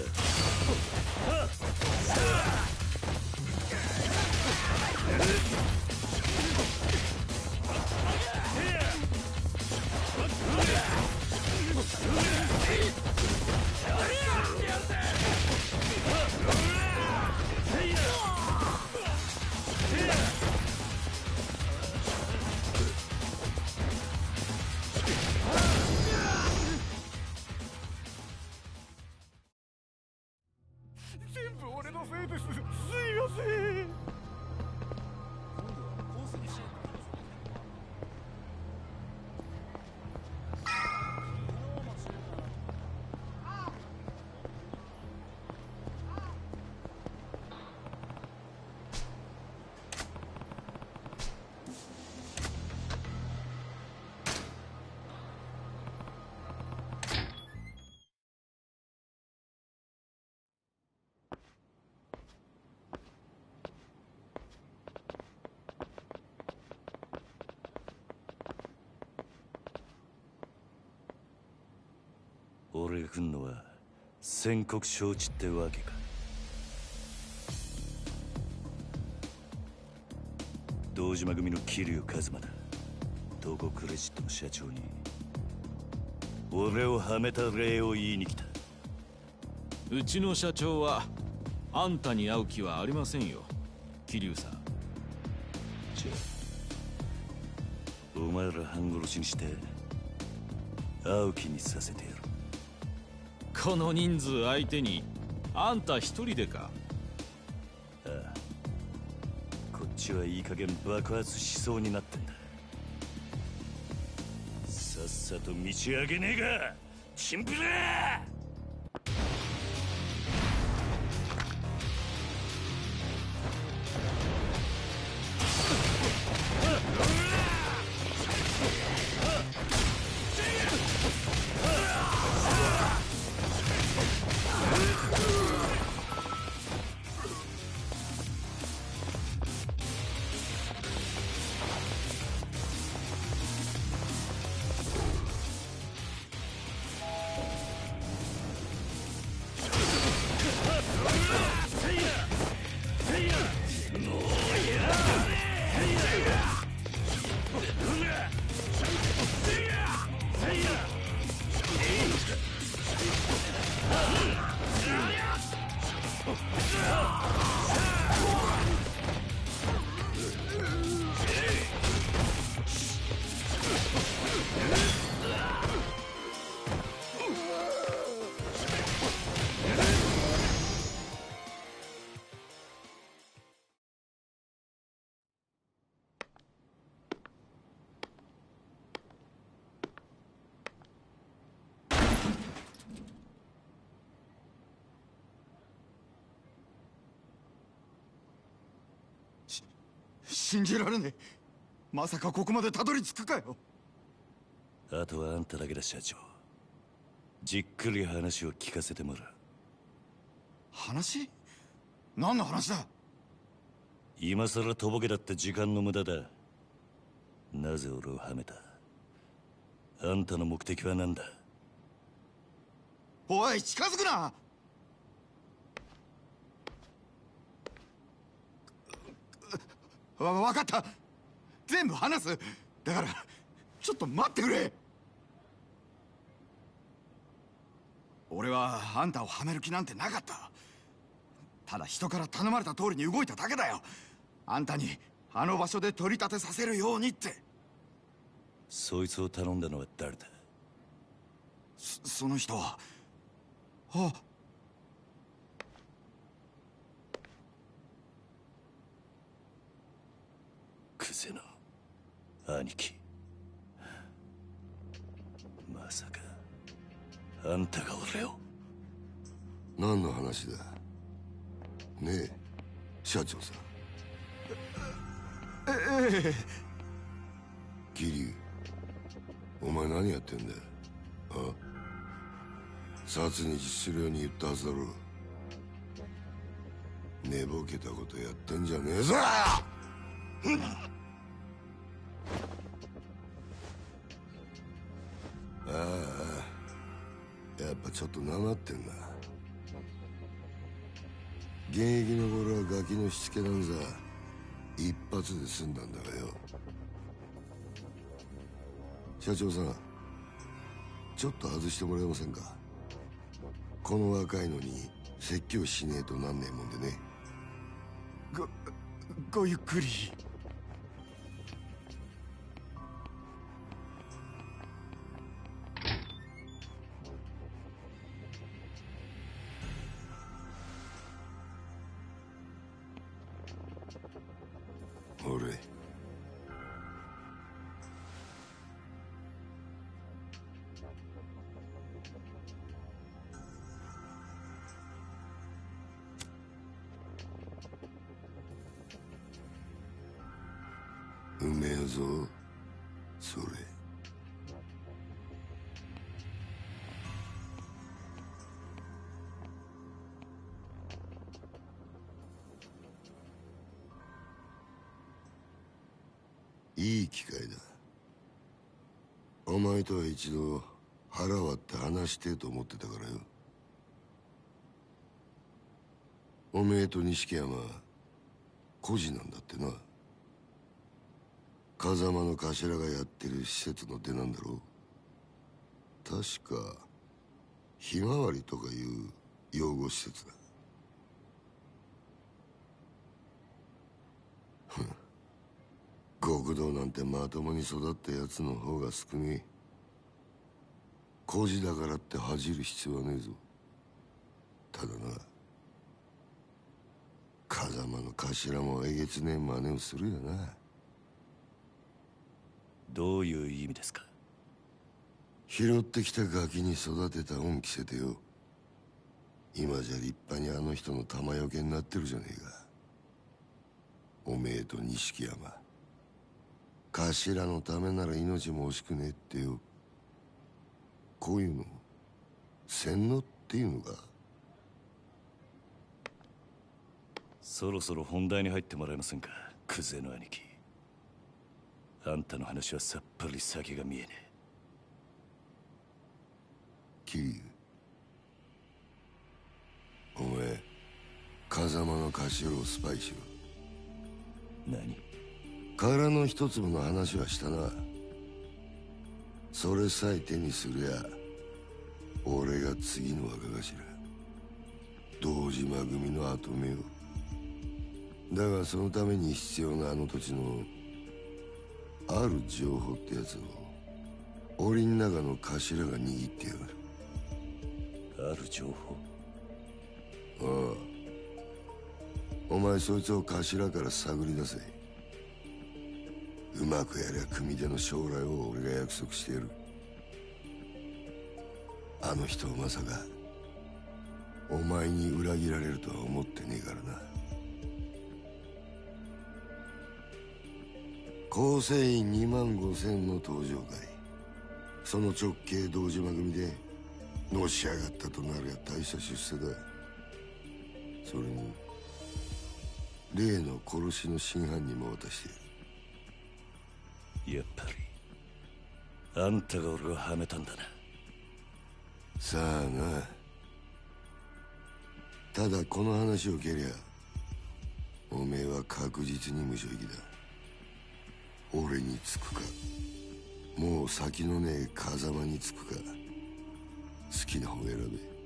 全部俺のせいです。すいません。 俺が来んのは宣告承知ってわけか。堂島組の桐生一馬だ。東郷クレジットの社長に俺をはめた礼を言いに来た。 うちの社長はあんたに会う気はありませんよ、桐生さん。 じゃあお前ら半殺しにして会う気にさせてやる。 この人数相手にあんた一人でか。 ああ、こっちはいい加減爆発しそうになってんだ。さっさと道上げねえがチンプラー。 信じられねえ。まさかここまでたどり着くかよ。 あとはあんただけだ、社長。じっくり話を聞かせてもらう。 話？何の話だ？ 今さらとぼけだって時間の無駄だ。なぜ俺をはめた？あんたの目的は何だ？ おい、近づくな！分かった。全部話す。だからちょっと待ってくれ。俺はあんたをはめる気なんてなかった。ただ人から頼まれた通りに動いただけだよ。あんたにあの場所で取り立てさせるようにって。 そいつを頼んだのは誰だ？ その人は。あ、 クゼの兄貴。まさかあんたが俺を。 何の話だねえ社長さん。 ええ。 桐生、お前何やってんだよ。あ、殺に実するように言ったはずだろう。寝ぼけたことやってんじゃねえぞ。ああ、 やっぱちょっとなまってんな。現役の頃はガキのしつけなんざ一発で済んだんだがよ。社長さん、ちょっと外してもらえませんか。この若いのに説教しねえとなんねえもんでね。 ごゆっくり。 俺うめえぞそれ。いい機会だ。お前とは一度腹割って話してえと思ってたからよ。おめえと錦山孤児なんだってな。風間の頭がやってる施設の出なんだろう。確かひまわりとかいう養護施設だ。極道なんてまともに育ったやつの方が少ねえ。孤児だからって恥じる必要はねえぞ。ただな、風間の頭もえげつねえ真似をするよな。 どういう意味ですか。 拾ってきたガキに育てた恩着せてよ。今じゃ立派にあの人の玉よけになってるじゃねえか。おめえと錦山、頭のためなら命も惜しくねえってよ。こういうの洗脳っていうのか。 そろそろ本題に入ってもらえませんか、クゼの兄貴。あんたの話はさっぱり先が見えねえ。 桐生、お前風間の頭をスパイしろ。 何？ 殻の一粒の話はしたな。それさえ手にすりゃ俺が次の若頭、堂島組の跡目を。だがそのために必要なあの土地のある情報ってやつを檻の中の頭が握ってやがる。 ある情報？ ああ、お前そいつを頭から探り出せ。うまくやりゃ組手の将来を俺が約束してやる。あの人をまさかお前に裏切られるとは思ってねえからな。構成員25000の登場会、その直系堂島組でのし上がったとなるや大した出世だ。それに例の殺しの真犯人も渡してやる。 やっぱりあんたが俺をはめたんだな。 さあな。ただこの話を蹴りゃおめえは確実に無所行きだ。俺につくか、もう先のねえ風間につくか、好きな方選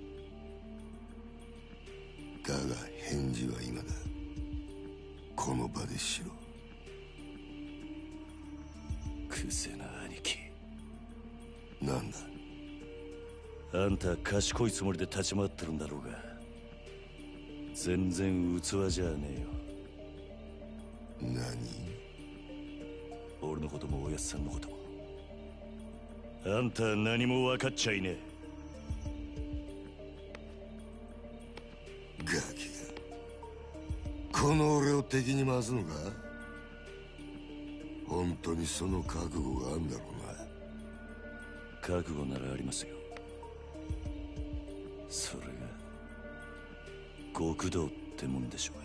べ。だが返事は今だ。この場でしろ。 クゼな兄貴。 なんだ。 あんた賢いつもりで立ち回ってるんだろうが、全然器じゃねえよ。何？ 俺のこともおやっさんのことも。あんたは何も分かっちゃいねえ。ガキがこの俺を敵に回すのか。本当にその覚悟があんだろうな。 覚悟ならありますよ。それが極道ってもんでしょうが。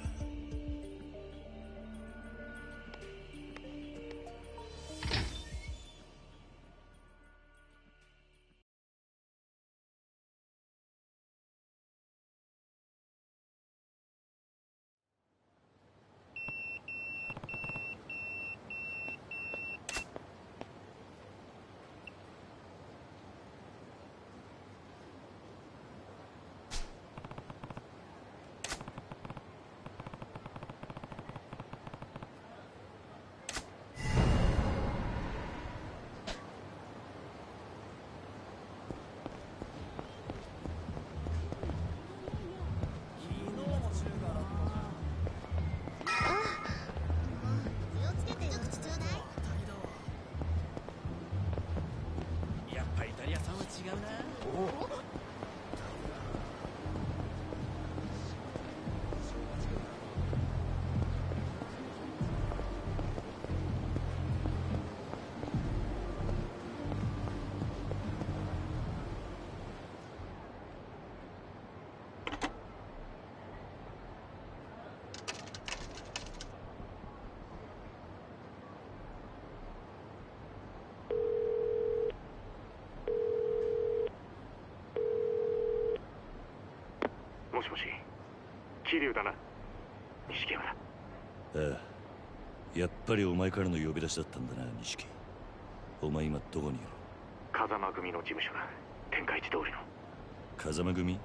もしもし、桐生だな。錦山だ。 ああ、やっぱりお前からの呼び出しだったんだな、錦。お前今どこにいる？ 風間組の事務所だ。天下一通りの。 風間組？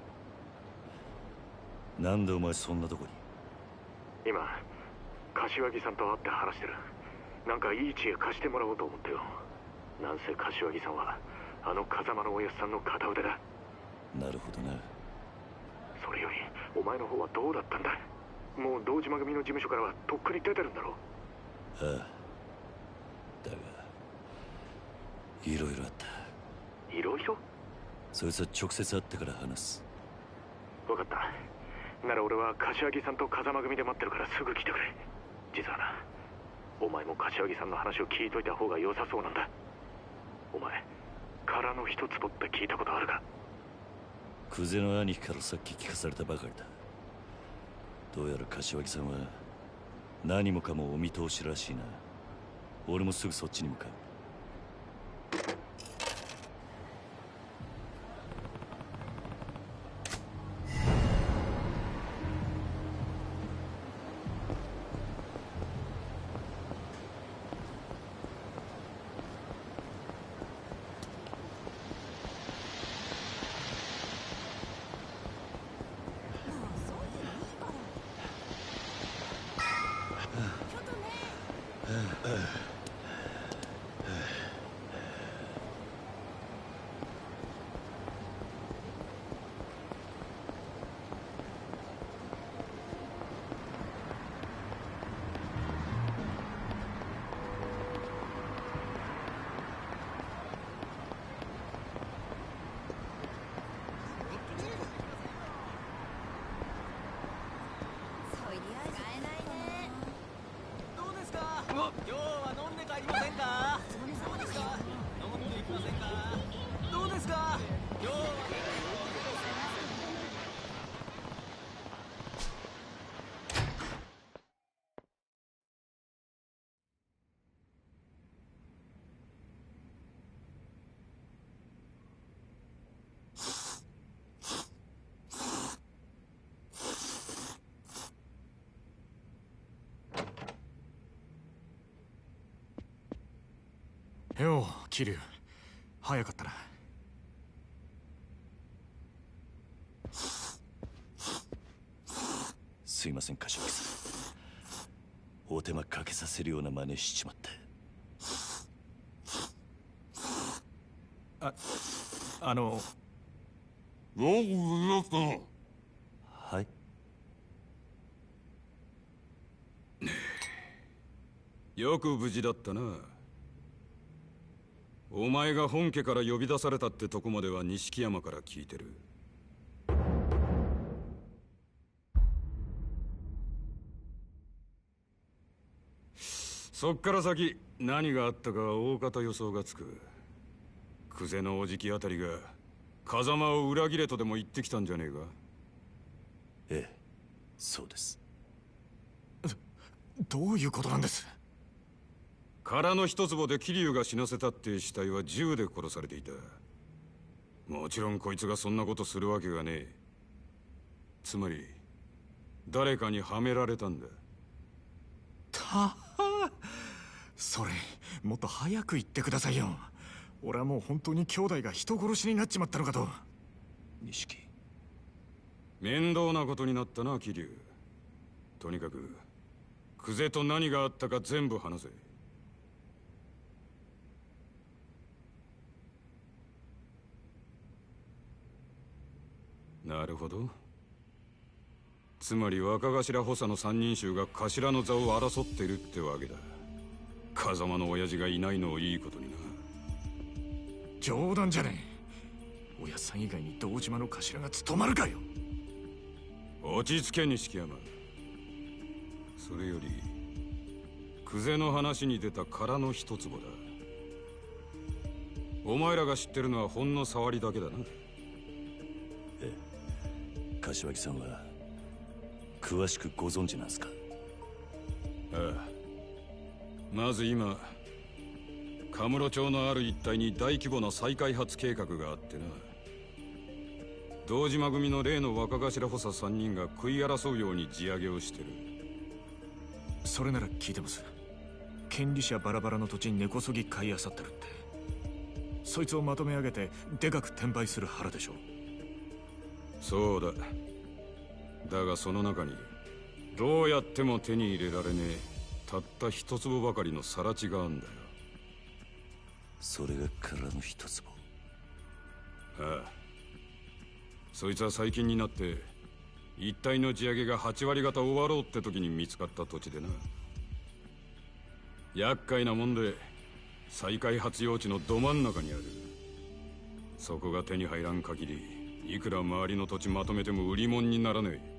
なんでお前そんなとこに？ 今柏木さんと会って話してる。なんかいい知恵貸してもらおうと思ってよ。なんせ柏木さんはあの風間のおやっさんの片腕だ。 なるほどな。 それよりお前の方はどうだったんだ？もう堂島組の事務所からはとっくに出てるんだろう。 ああ、だがいろいろあった。 いろいろ？ そいつは直接会ってから話す。 分かった。なら俺は柏木さんと風間組で待ってるからすぐ来てくれ。実はな、お前も柏木さんの話を聞いといた方が良さそうなんだ。お前殻の一つぼって聞いたことあるか？ 久世の兄貴からさっき聞かされたばかりだ。どうやら柏木さんは何もかもお見通しらしいな。俺もすぐそっちに向かう。 よう、桐生。早かったな。 すいません、柏木さん。お手間かけさせるような真似しちまって。はい。 よく無事だったな。お前が本家から呼び出されたってとこまでは錦山から聞いてる。そっから先何があったかは大方予想がつく。久世のおじきあたりが風間を裏切れとでも言ってきたんじゃねえか？ ええ、そうです。 どういうことなんです？ 殻の一坪で桐生が死なせたって死体は銃で殺されていた。もちろんこいつがそんなことするわけがねえ。つまり誰かにはめられたんだ。 それもっと早く言ってくださいよ。俺はもう本当に兄弟が人殺しになっちまったのかと。 錦、 面倒なことになったな桐生。とにかく久世と何があったか全部話せ。なるほど。つまり若頭補佐の三人衆が頭の座を争ってるってわけだ。風間の親父がいないのをいいことにな。 冗談じゃねえ。おやっさん以外に堂島の頭が務まるかよ。 落ち着け錦山。それより久世の話に出た殻の一坪だ。お前らが知ってるのはほんの触りだけだな。 ええ、柏木さんは詳しくご存知なんすか？ ああ、まず今神室町のある一帯に大規模な再開発計画があってな。 堂島組の例の若頭補佐3人が食い争うように地上げをしてる。 それなら聞いてます。権利者バラバラの土地に根こそぎ買い漁ってるって。そいつをまとめ上げてでかく転売する腹でしょ。 そうだ。だがその中にどうやっても手に入れられねえたった一坪ばかりの更地があんだよ。 それが殻の一坪。 ああ、そいつは最近になって一帯の地上げが8割方終わろうって時に見つかった土地でな。厄介なもんで再開発用地のど真ん中にある。そこが手に入らん限りいくら周りの土地まとめても売り物にならねえ。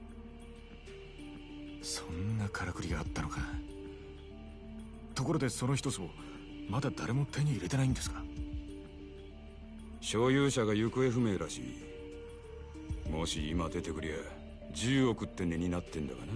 そんなからくりがあったのか。ところでその一つをまだ誰も手に入れてないんですか？ 所有者が行方不明らしい。もし今出てくりゃ10億って値になってんだがな。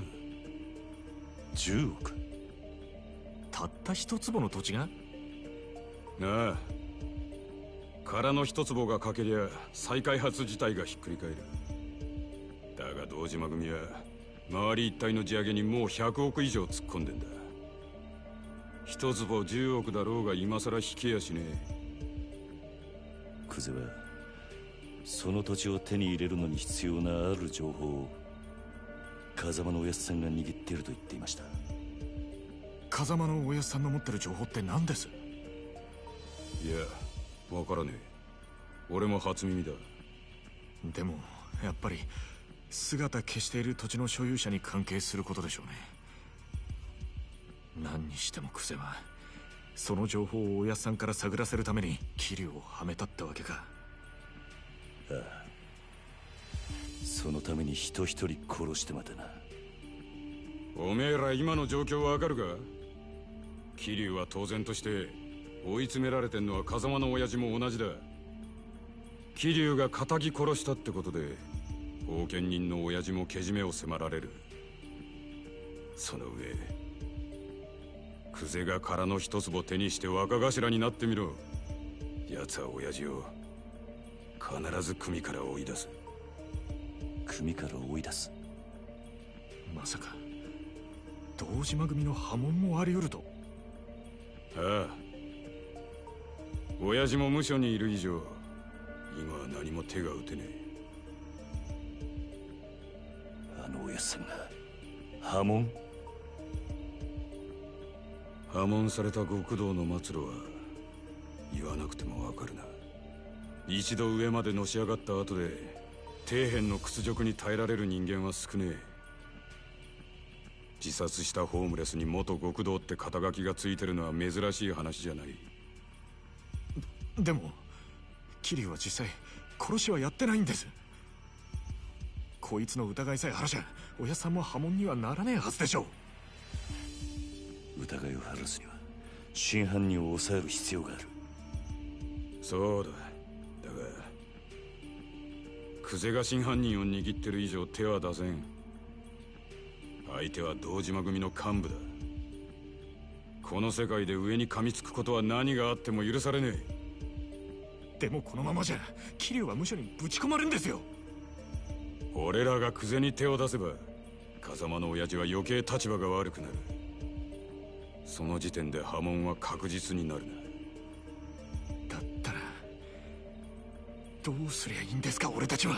10億？ たった一坪の土地が？ ああ、殻の一坪が欠けりゃ再開発自体がひっくり返る。だが堂島組は周り一帯の地上げにもう100億以上突っ込んでんだ。一坪10億だろうが今さら引けやしねえ。 クゼはその土地を手に入れるのに必要なある情報を風間のおやっさんが握っていると言っていました。 風間のおやっさんの持ってる情報って何です？ いや、わからねえ。俺も初耳だ。 でもやっぱり姿消している土地の所有者に関係することでしょうね。何にしてもクゼはその情報をおやっさんから探らせるために桐生をはめたってわけか。 ああ、そのために人一人殺してまでな。 おめえら今の状況わかるか？桐生は当然として追い詰められてんのは風間の親父も同じだ。桐生が仇殺したってことで後見人の親父もけじめを迫られる。その上クゼが殻の一坪手にして若頭になってみろ。奴は親父を必ず組から追い出す。 組から追い出す？ まさか堂島組の波紋もあり得ると？ ああ、親父も無所にいる以上今は何も手が打てねえ。 あのおやっさんが波紋？ 破門された極道の末路は言わなくてもわかるな。一度上までのし上がった後で底辺の屈辱に耐えられる人間は少ねえ。自殺したホームレスに元極道って肩書きがついてるのは珍しい話じゃない。 でも桐生は実際殺しはやってないんです。こいつの疑いさえ晴らしゃおやっさんも波紋にはならねえはずでしょう。 疑いを晴らすには真犯人を抑える必要がある。 そうだ。だがクゼが真犯人を握ってる以上手は出せん。相手は堂島組の幹部だ。この世界で上に噛みつくことは何があっても許されねえ。 でもこのままじゃ桐生は無所にぶち込まれるんですよ。 俺らがクゼに手を出せば風間の親父は余計立場が悪くなる。その時点で波紋は確実になるな。 だったらどうすりゃいいんですか俺たちは。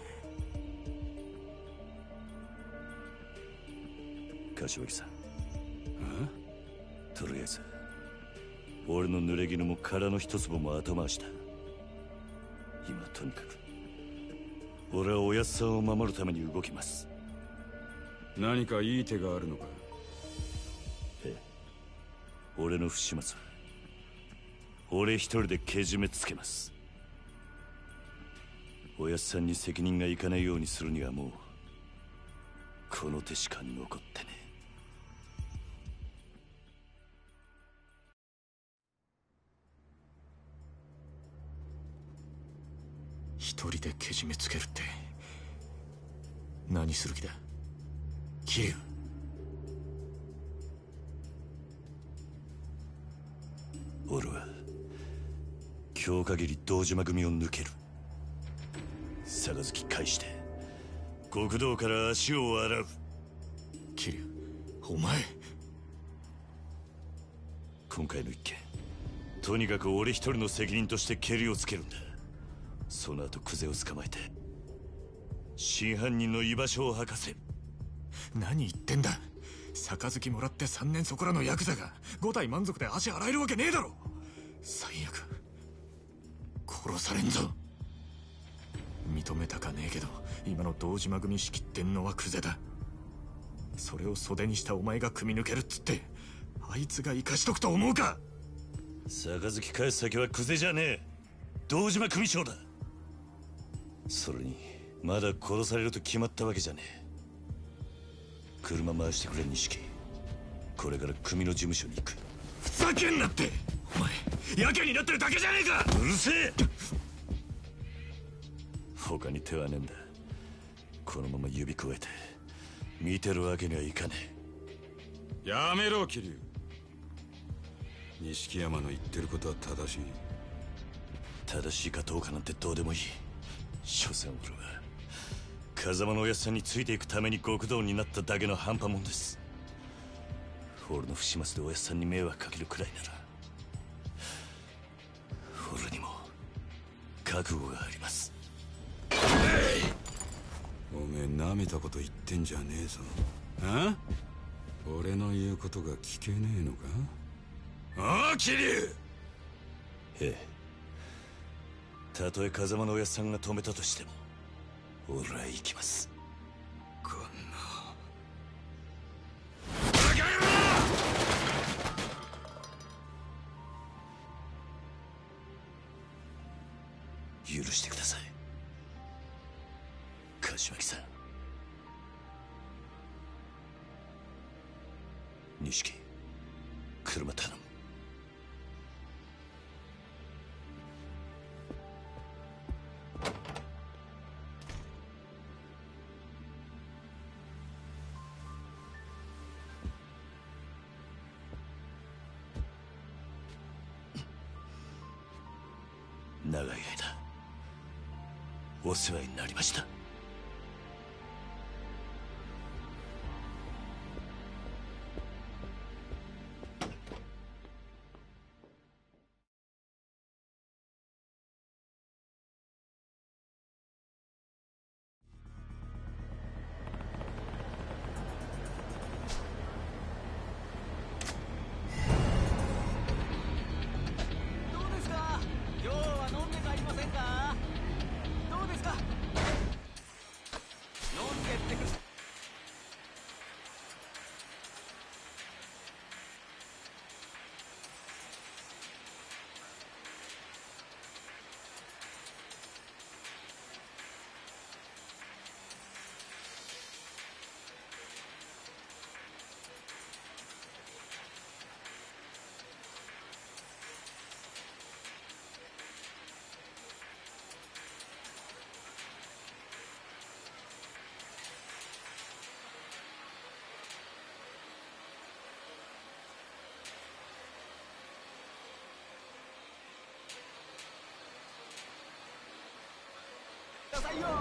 柏木さん、とりあえず俺の濡れ衣も殻の一坪も後回しだ。今とにかく俺はおやっさんを守るために動きます。 何かいい手があるのか？ ええ、俺の不始末は俺一人でけじめつけます。おやっさんに責任がいかないようにするにはもうこの手しか残ってねえ。 一人でけじめつけるって何する気だ桐生？ 俺は今日限り堂島組を抜ける。 杯返して極道から足を洗う。 桐生、お前。 今回の一件、とにかく俺一人の責任としてケリをつけるんだ。その後クゼを捕まえて真犯人の居場所を吐かせる。 何言ってんだ。杯もらって3年そこらのヤクザが5体満足で足洗えるわけねえだろ。最悪殺されんぞ。認めたかねえけど今の堂島組仕切ってんのはクゼだ。それを袖にしたお前が組み抜けるっつってあいつが生かしとくと思うか。 杯返す先はクゼじゃねえ、堂島組長だ。それにまだ殺されると決まったわけじゃねえ。車回してくれ錦。これから組の事務所に行く。 ふざけんなって。お前やけになってるだけじゃねえか。 うるせえ。他に手はねえんだ。このまま指くわえて見てるわけにはいかねえ。やめろ桐生。錦山の言ってることは正しい。 正しいかどうかなんてどうでもいい。所詮俺は風間のおやっさんについていくために極道になっただけの半端もんです。俺の不始末でおやっさんに迷惑かけるくらいなら俺にも覚悟があります。 おめえなめたこと言ってんじゃねえぞ。あ？俺の言うことが聞けねえのか。 ああ桐生。ええ、たとえ風間のおやっさんが止めたとしても俺は行きます。 こんなバカ野郎。許してください柏木さん。錦、車頼む。長い間お世話になりました。 くださいよ。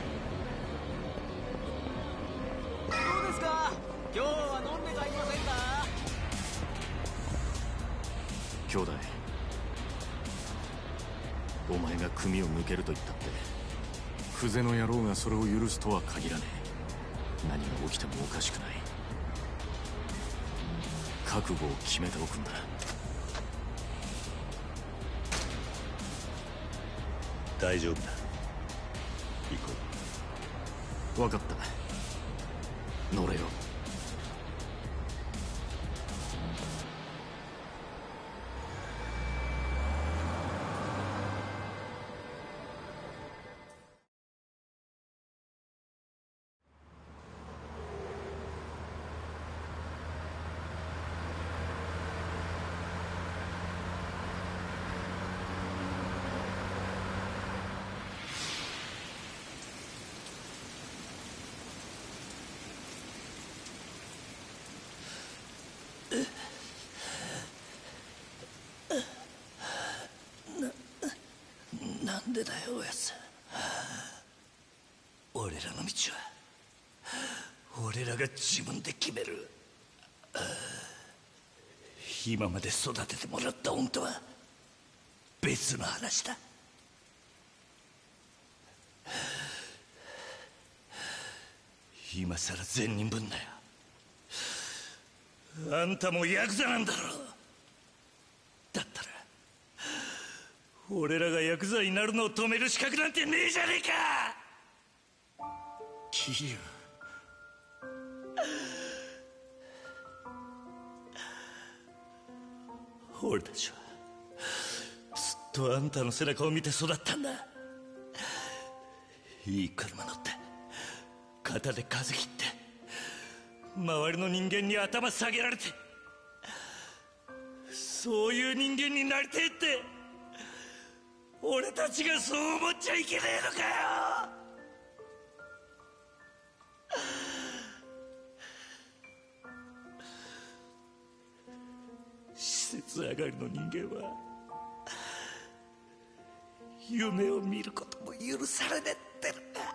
どうですか、今日は飲んで帰りませんか。 兄弟、お前が組を抜けると言ったってクゼの野郎がそれを許すとは限らねえ。何が起きてもおかしくない。覚悟を決めておくんだ。 大丈夫だ、行こう。分かった、乗れよ。 なんでだよおやつ。 俺らが自分で決める。今まで育ててもらった恩とは別の話だ。今さら善人ぶんなよ。あんたもヤクザなんだろ。だったら俺らがヤクザになるのを止める資格なんてねえじゃねえか。 桐生、 俺たちはずっとあんたの背中を見て育ったんだ。いい車乗って肩で風切って周りの人間に頭下げられて、そういう人間になりてえって俺たちがそう思っちゃいけねえのかよ。施設上がりの人間は夢を見ることも許されねえってるんだ。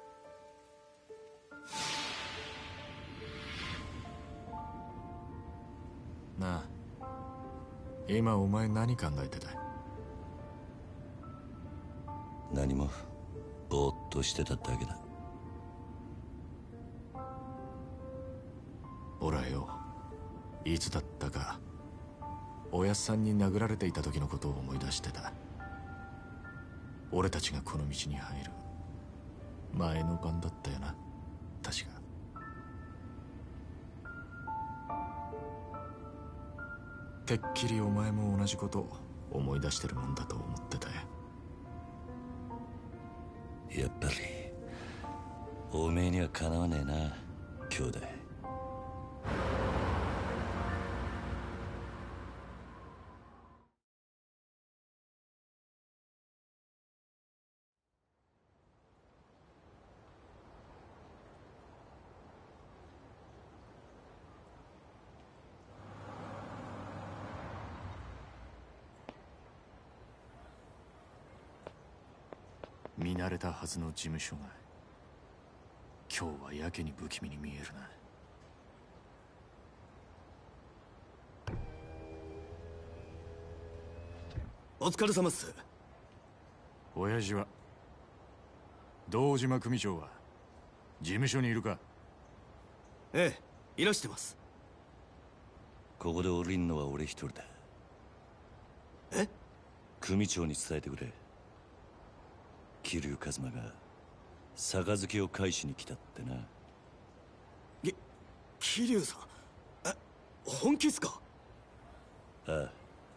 なあ、今お前何考えてた？ 何も、ぼーっとしてただけだ。 俺はよ、いつだったかおやっさんに殴られていた時のことを思い出してた。俺たちがこの道に入る前の晩だったよな、確か。てっきりお前も同じことを思い出してるもんだと思ってたよ。 やっぱりおめえにはかなわねえな、兄弟。 見慣れたはずの事務所が今日はやけに不気味に見えるな。 お疲れ様っす。 親父は堂島組長は事務所にいるか？ ええ、いらしてます。 ここで降りんのは俺一人だ。 え？ 組長に伝えてくれ。桐生一馬が杯を返しに来たってな。 桐生さん、本気っすか？ ああ。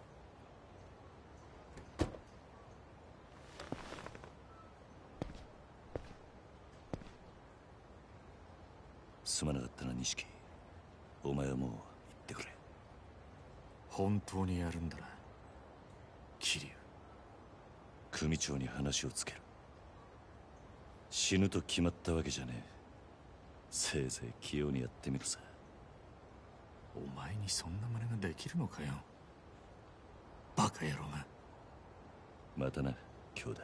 すまなかったな、錦。お前はもう行ってくれ。 本当にやるんだな、桐生。 組長に話をつける。死ぬと決まったわけじゃねえ。せいぜい器用にやってみるさ。 お前にそんな真似ができるのかよ、バカ野郎が。 またな、兄弟。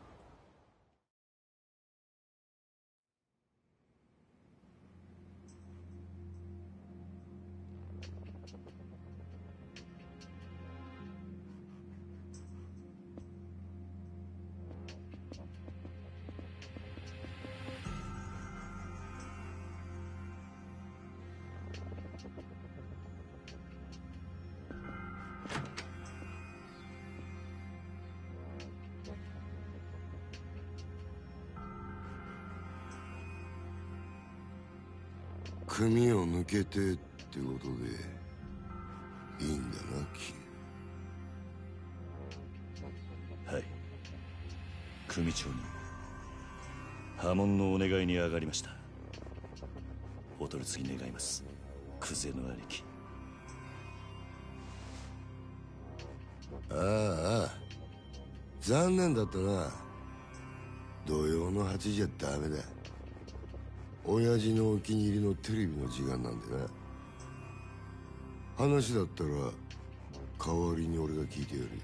組を抜けてってことでいいんだな、キはい。組長に破門のお願いに上がりました。お取り次ぎ願います、クゼの兄貴。 ああ、残念だったな。土曜の8時じゃダメだ。親父のお気に入りのテレビの時間なんでな。話だったら代わりに俺が聞いてやる。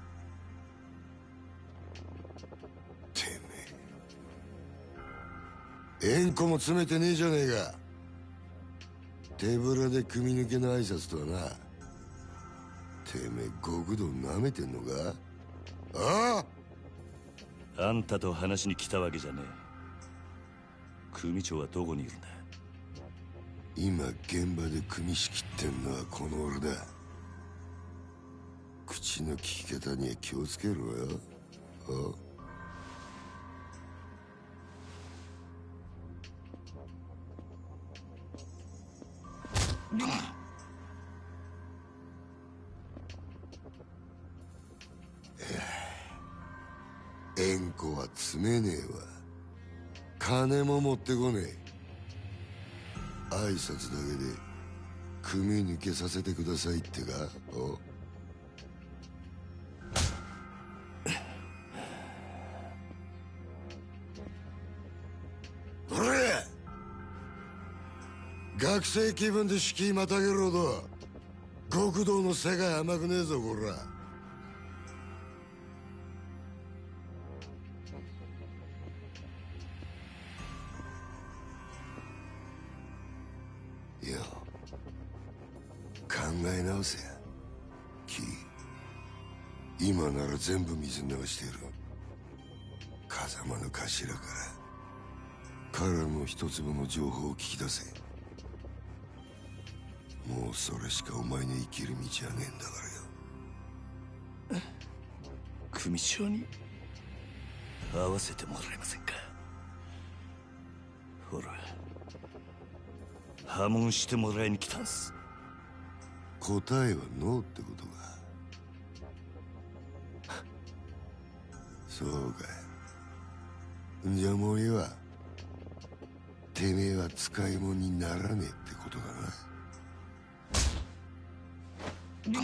てめえ縁故も詰めてねえじゃねえか。手ぶらで組抜けの挨拶とはな。てめえ極道舐めてんのか？ああ？あんたと話しに来たわけじゃねえ。組長はどこにいるんだ？ 今現場で組仕切ってんのはこの俺だ。口の利き方には気をつけろよ。縁故は詰めねえわ。金も持ってこねえ。挨拶だけで組抜けさせてくださいってか？おれ！学生気分で敷居またげるほど極道の世界甘くねえぞこら。考え直せやキー。今なら全部水流してやる。風間の頭から彼の一粒の情報を聞き出せ。もうそれしかお前の生きる道はねえんだからよ。 組長に会わせてもらえませんか？ほら、破門してもらいに来たんす。 答えはノーってことか。そうかい。じゃあもういいわ。てめえは使い物にならねえってことだな。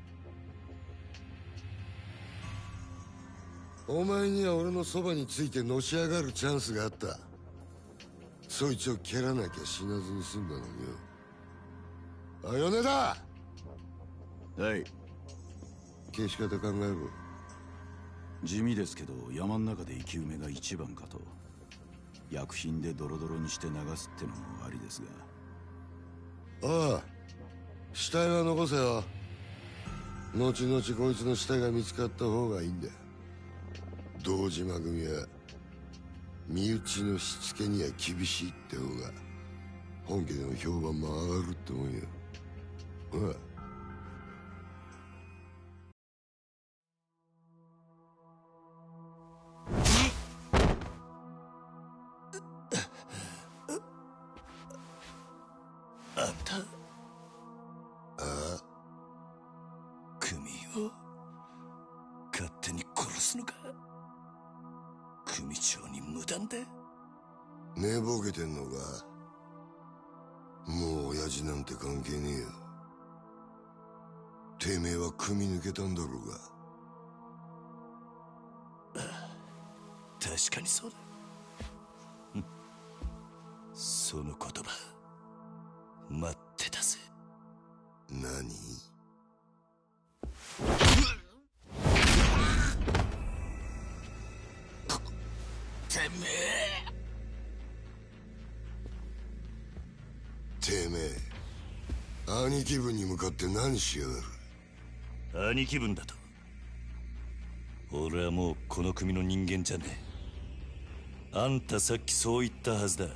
お前には俺のそばについてのし上がるチャンスがあった。そいつを蹴らなきゃ死なずに済んだのによ。米田！ はい。 消し方考えろ。 地味ですけど山の中で生き埋めが一番かと。薬品でドロドロにして流すってのもありですが。 ああ、死体は残せよ。後々こいつの死体が見つかった方がいいんだ。堂島組は身内のしつけには厳しいって方が本家での評判も上がるって思うよ。ほら。 あんた、組を勝手に殺すのか？組長に無断で？ 寝ぼけてんのか？もう親父なんて関係ねえよ。てめえは組抜けたんだろうが。 確かにそうだ。その言葉待ってたぜ。 何？てめえ兄貴分に向かって何しやがる？ 兄貴分だと？俺はもうこの組の人間じゃねえ。あんたさっきそう言ったはずだ。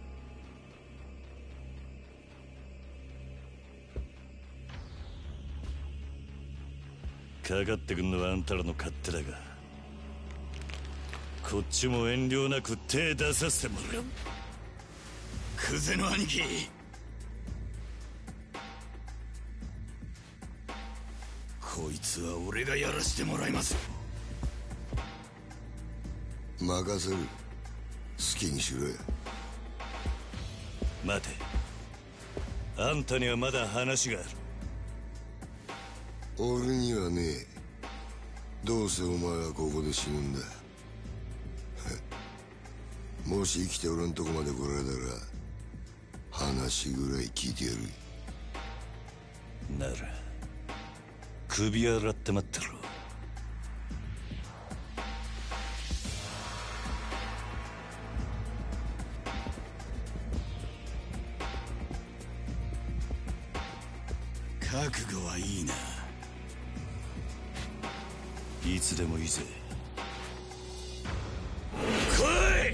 かかってくんのはあんたらの勝手だが、こっちも遠慮なく手出させてもらう。 クゼの兄貴、こいつは俺がやらしてもらいます。 任せる。好きにしろよ。 待て、あんたにはまだ話がある。 俺にはねえ。どうせお前はここで死ぬんだ。もし生きて俺んとこまで来られたら話ぐらい聞いてやる。 なら首洗って待ってろ。 覚悟はいいな。 いつでもいいぜ。 来い。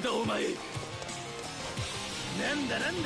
たお前。なんだなんだ。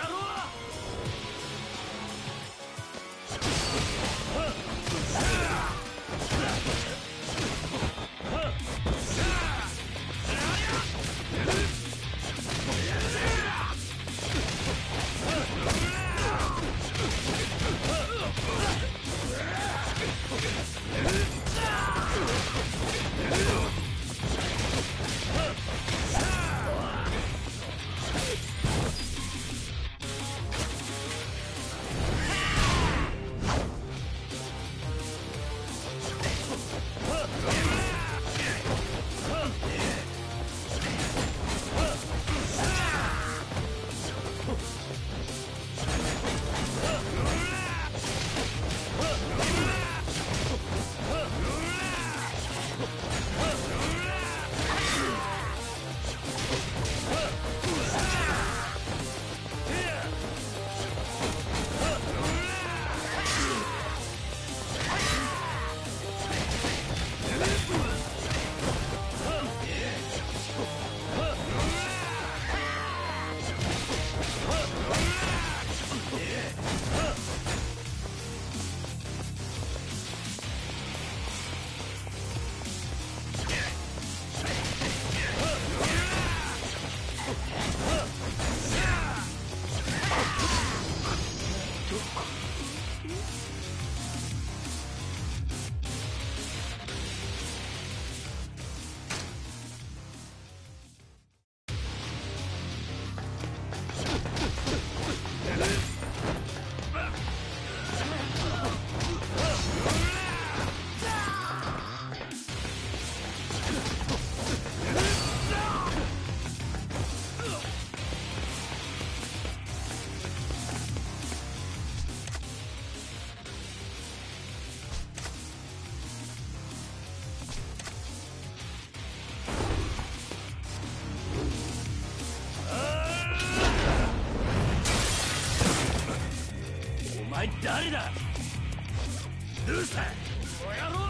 誰だ。ルーサー、お野郎。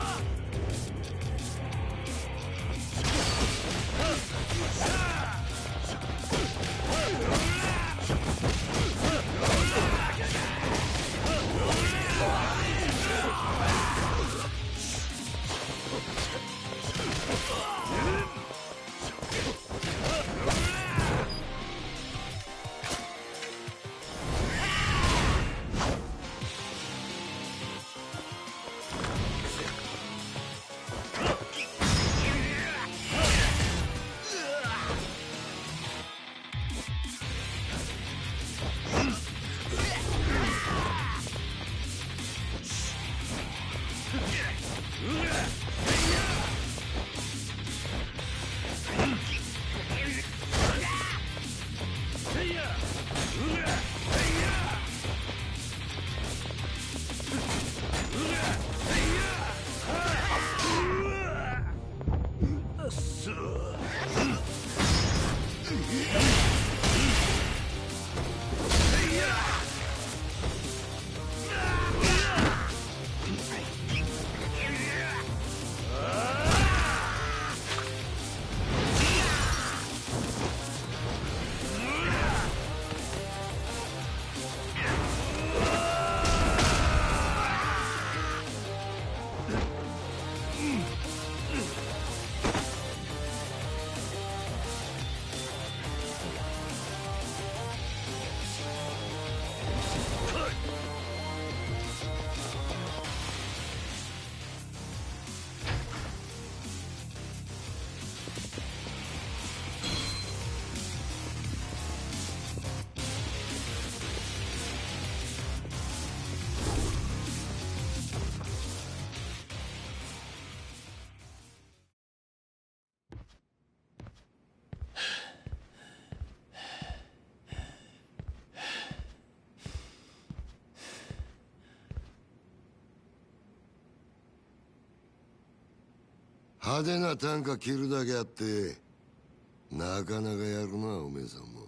派手な短歌切るだけあってなかなかやるな、おめえさんも。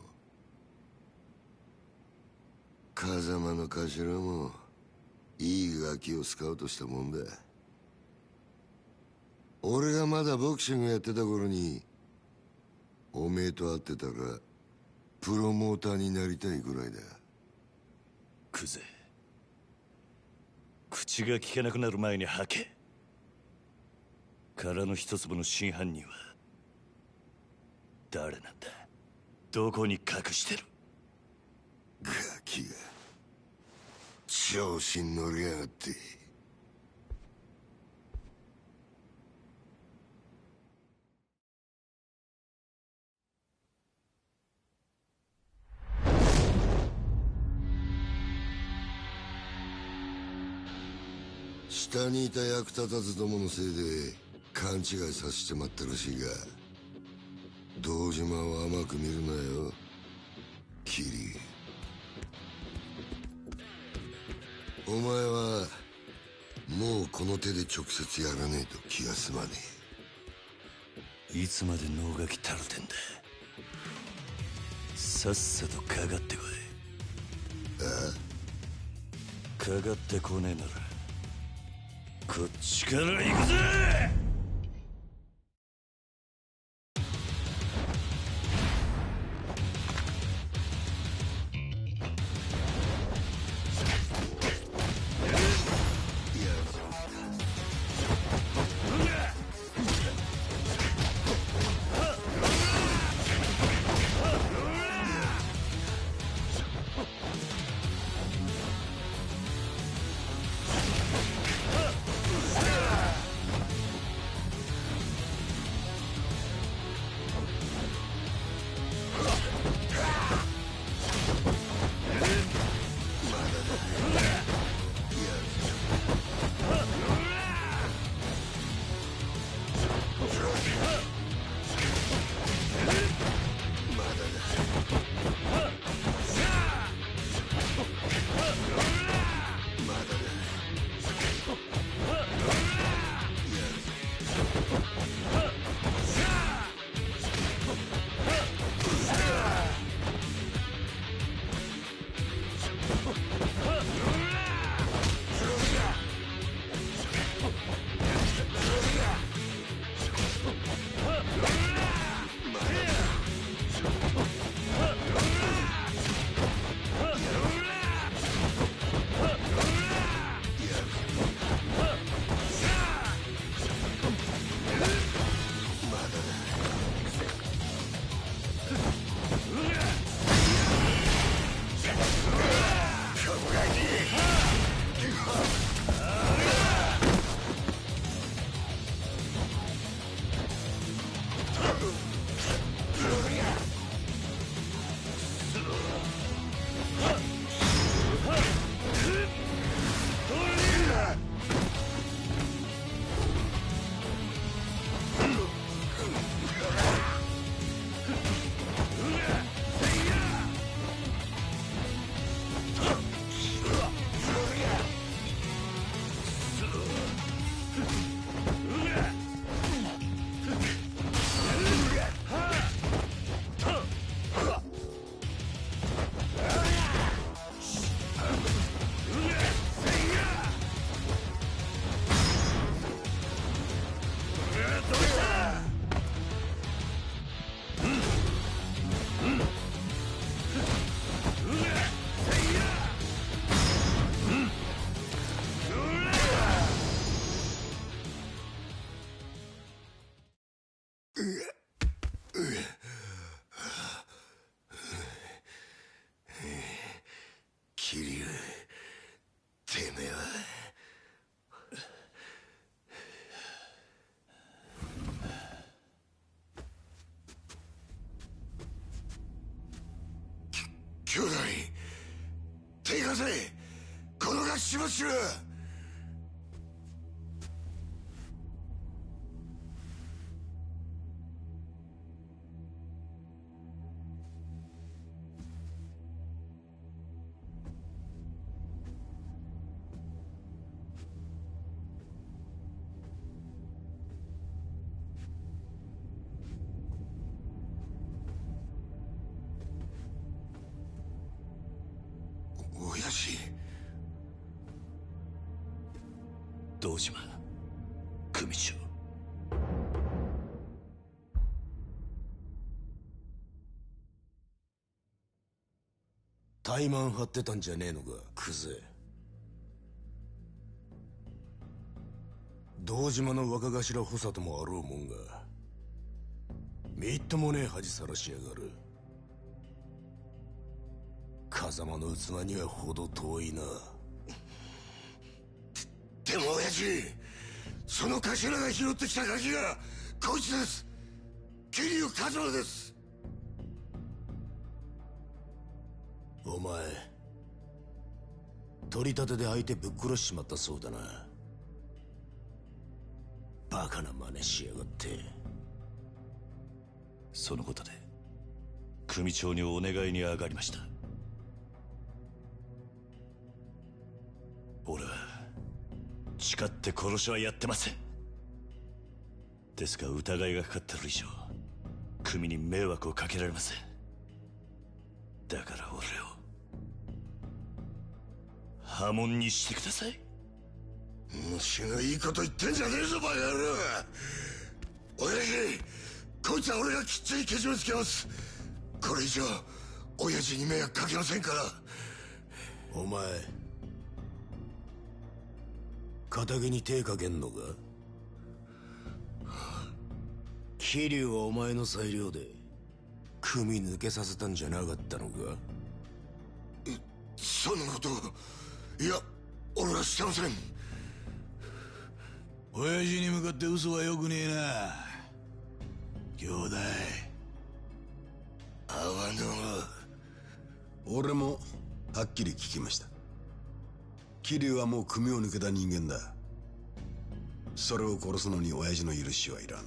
風間の頭もいいガキをスカウトしたもんだ。俺がまだボクシングやってた頃におめえと会ってたらプロモーターになりたいぐらいだ。 クゼ、口が聞けなくなる前に吐け。殻の一粒の真犯人は誰なんだ？どこに隠してる？ ガキが調子に乗りやがって。下にいた役立たずどものせいで勘違いさせてまったらしいが、堂島を甘く見るなよ、キリ。お前はもうこの手で直接やらねえと気が済まねいつまで能書きたるてんだ。さっさとかかってこい。 ああ？かかってこねえならこっちから行くぜ。 桐生、てめえは。兄弟、手貸せ、このガキしましろ。親父。 堂島組長。 怠慢張ってたんじゃねえのか、クゼ。堂島の若頭補佐ともあろうもんが、みっともねえ恥さらしやがる。風間の器には程遠いな。 でも親父、その頭が拾ってきたガキがこいつです。桐生一馬です。 お前取り立てで相手ぶっ殺しちまったそうだな。バカな真似しやがって。 そのことで組長にお願いに上がりました。俺は誓って殺しはやってません。ですが疑いがかかってる以上組に迷惑をかけられません。だから俺を破門にしてください。 虫のいいこと言ってんじゃねえぞバカ野郎。親父、こいつは俺がきっちりけじめつけます。これ以上親父に迷惑かけませんから。 お前仇に手かけんのか。桐生はお前の裁量で組抜けさせたんじゃなかったのか。 そんなこと、いや俺はしてません。 親父に向かって嘘はよくねえな兄弟。 阿波野。俺もはっきり聞きました。桐生はもう組を抜けた人間だ。それを殺すのに親父の許しはいらない。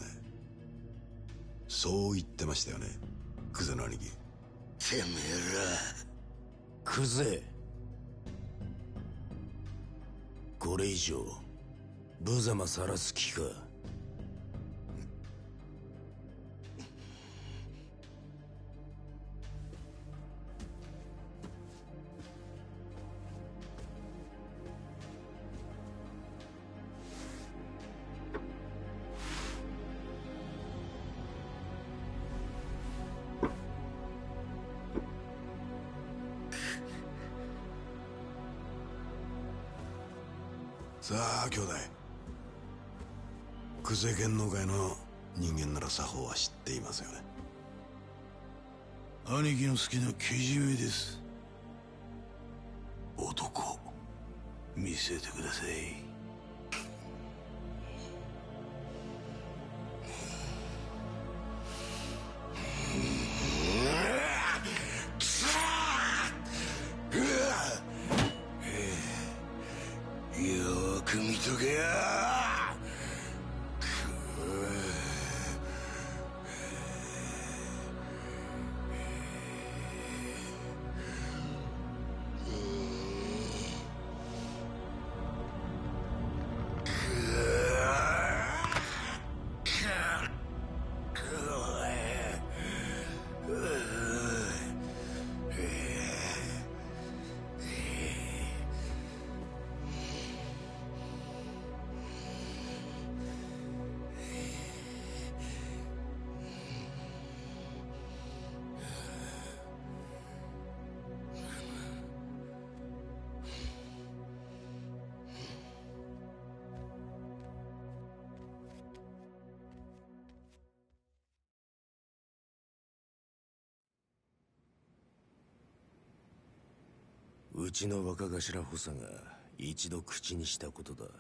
そう言ってましたよね、クゼの兄貴。 てめえらクゼ、これ以上無様さらす気か。さあ兄弟、久世剣能界の人間なら作法は知っていますよね。 兄貴の好きなけじめです。 男見せてください。 よく見とけや。 うちの若頭補佐が一度口にしたことだ。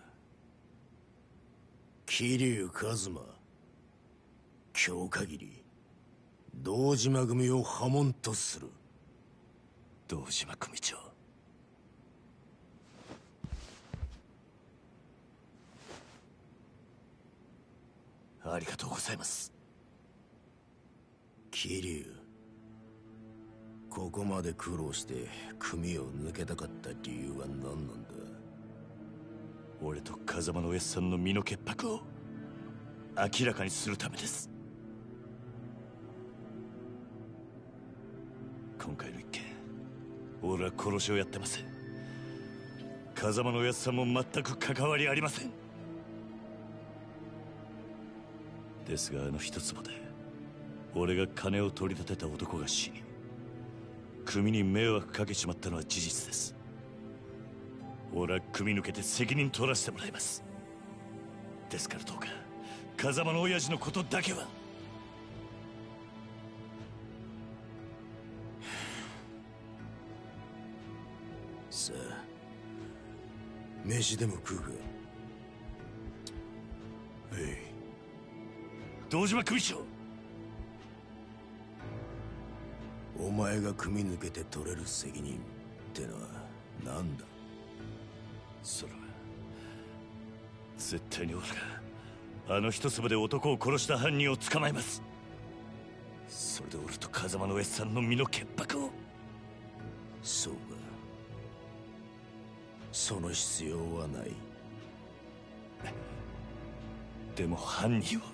桐生一馬、今日限り堂島組を破門とする。 堂島組長、ありがとうございます。 桐生、ここまで苦労して組を抜けたかった理由は何なんだ。 俺と風間のおやっさんの身の潔白を明らかにするためです。今回の一件、俺は殺しをやってません。風間のおやっさんも全く関わりありません。ですがあの一坪で俺が金を取り立てた男が死に、 組に迷惑かけちまったのは事実です。俺は組抜けて責任取らせてもらいます。ですからどうか風間の親父のことだけは。 さあ飯でも食うか。 はい。堂島組長、 お前が組抜けて取れる責任ってのは何だ。 それは絶対に俺があの一粒で男を殺した犯人を捕まえます。それで俺と風間のおっさんの身の潔白を。 そうか、その必要はない。 でも犯人を。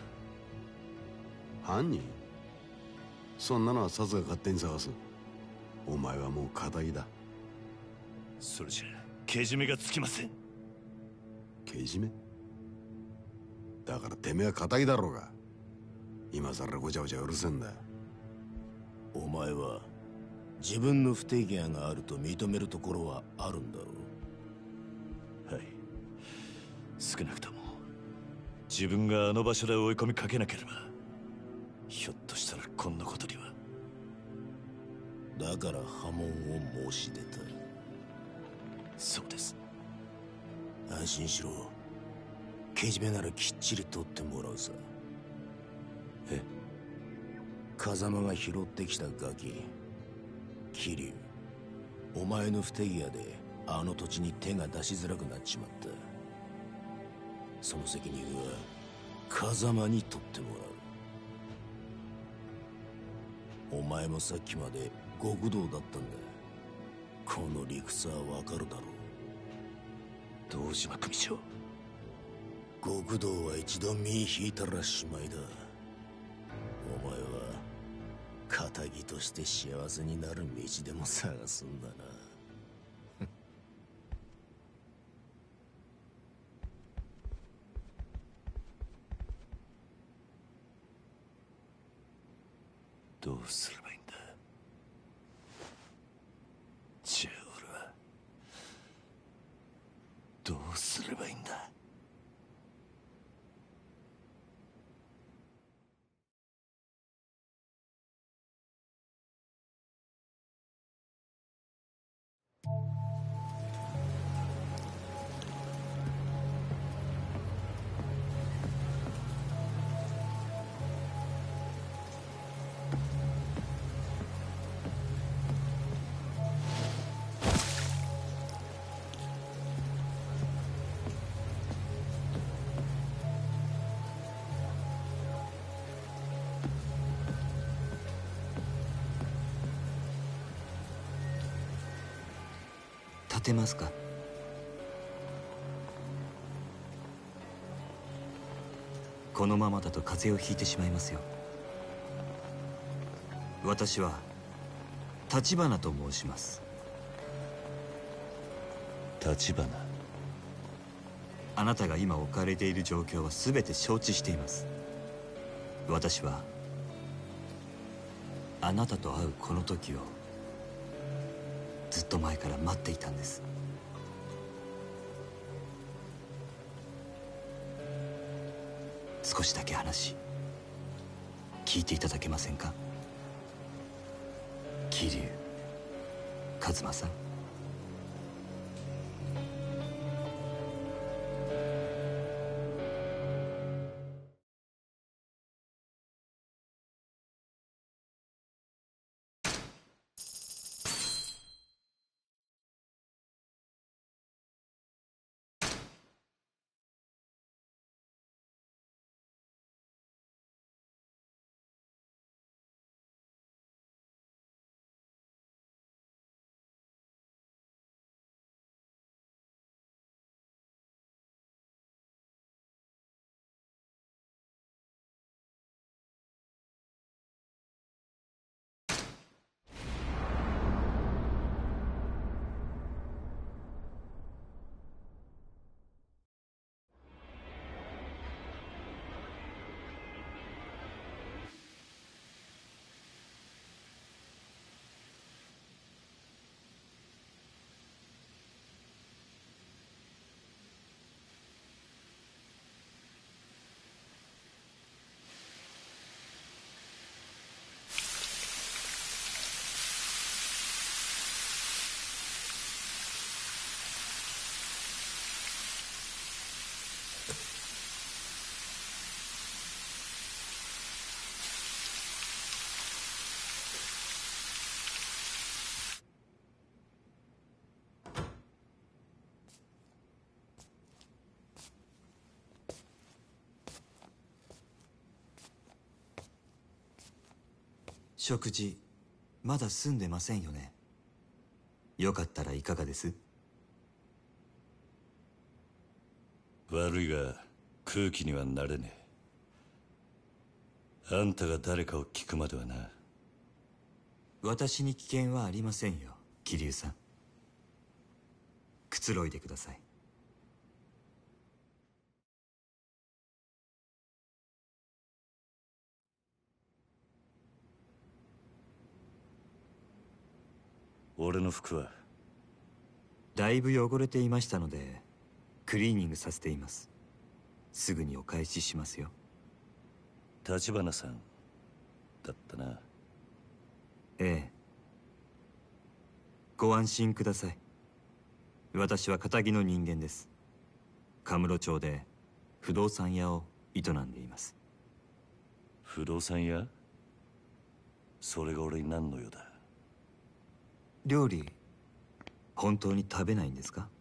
犯人？そんなのはサツが勝手に探す。お前はもう仇だ。 それじゃけじめがつきません。 けじめ？だからてめえは仇だろうが。今さらごちゃごちゃうるせえんだ。 お前は自分の不手際があると認めるところはあるんだろう。はい、少なくとも自分があの場所で追い込みかけなければ、ひょっとしたらこんなことには。 だから破門を申し出た。 そうです。 安心しろ。けじめならきっちり取ってもらうさ。 え？ 風間が拾ってきたガキ桐生、お前の不手際であの土地に手が出しづらくなっちまった。その責任は風間に取ってもらう。お前もさっきまで極道だったんだ。この理屈はわかるだろう。 堂島組長、 極道は一度身引いたらしまいだ。お前は仇として幸せになる道でも探すんだな。 どうすればいいんだ。じゃあ俺はどうすればいいんだ。 立てますか？このままだと風邪をひいてしまいますよ。私は立花と申します。 立花？ あなたが今置かれている状況は全て承知しています。私はあなたと会うこの時をずっと前から待っていたんです。少しだけ話聞いていただけませんか？桐生一馬さん。 食事まだ済んでませんよね。よかったらいかがです？ 悪いが空気にはなれねえ。あんたが誰かを聞くまではな。 私に危険はありませんよ、桐生さん。くつろいでください。 俺の服は？ だいぶ汚れていましたのでクリーニングさせています。すぐにお返ししますよ。 立花さんだったな。 ええ。ご安心ください。私は堅気の人間です。カムロ町で不動産屋を営んでいます。 不動産屋？それが俺に何の用だ？ 料理本当に食べないんですか？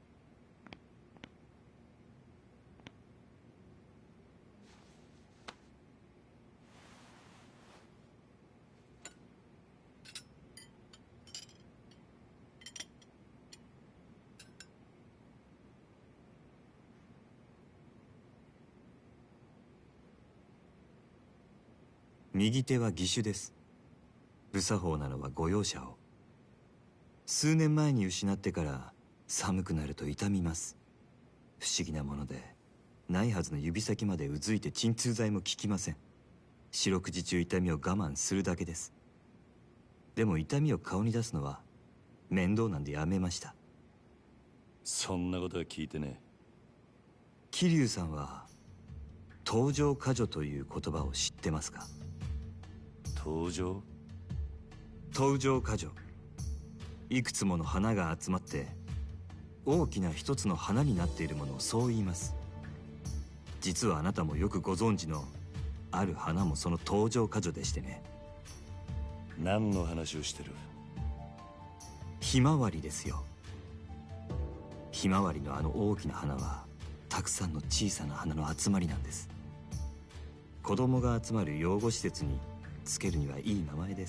右手は義手です。不作法なのはご容赦を。数年前に失ってから寒くなると痛みます。不思議なものでないはずの指先までうずいて鎮痛剤も効きません。四六時中痛みを我慢するだけです。でも痛みを顔に出すのは面倒なんでやめました。 そんなことは聞いてねえ。 桐生さんは登場過剰という言葉を知ってますか？ 登場？ 登場過剰。いくつもの花が集まって大きな一つの花になっているものをそう言います。実はあなたもよくご存知のある花もその登場過剰でしてね。 何の話をしてる？ ひまわりですよ。ひまわりのあの大きな花はたくさんの小さな花の集まりなんです。子供が集まる養護施設につけるにはいい名前です。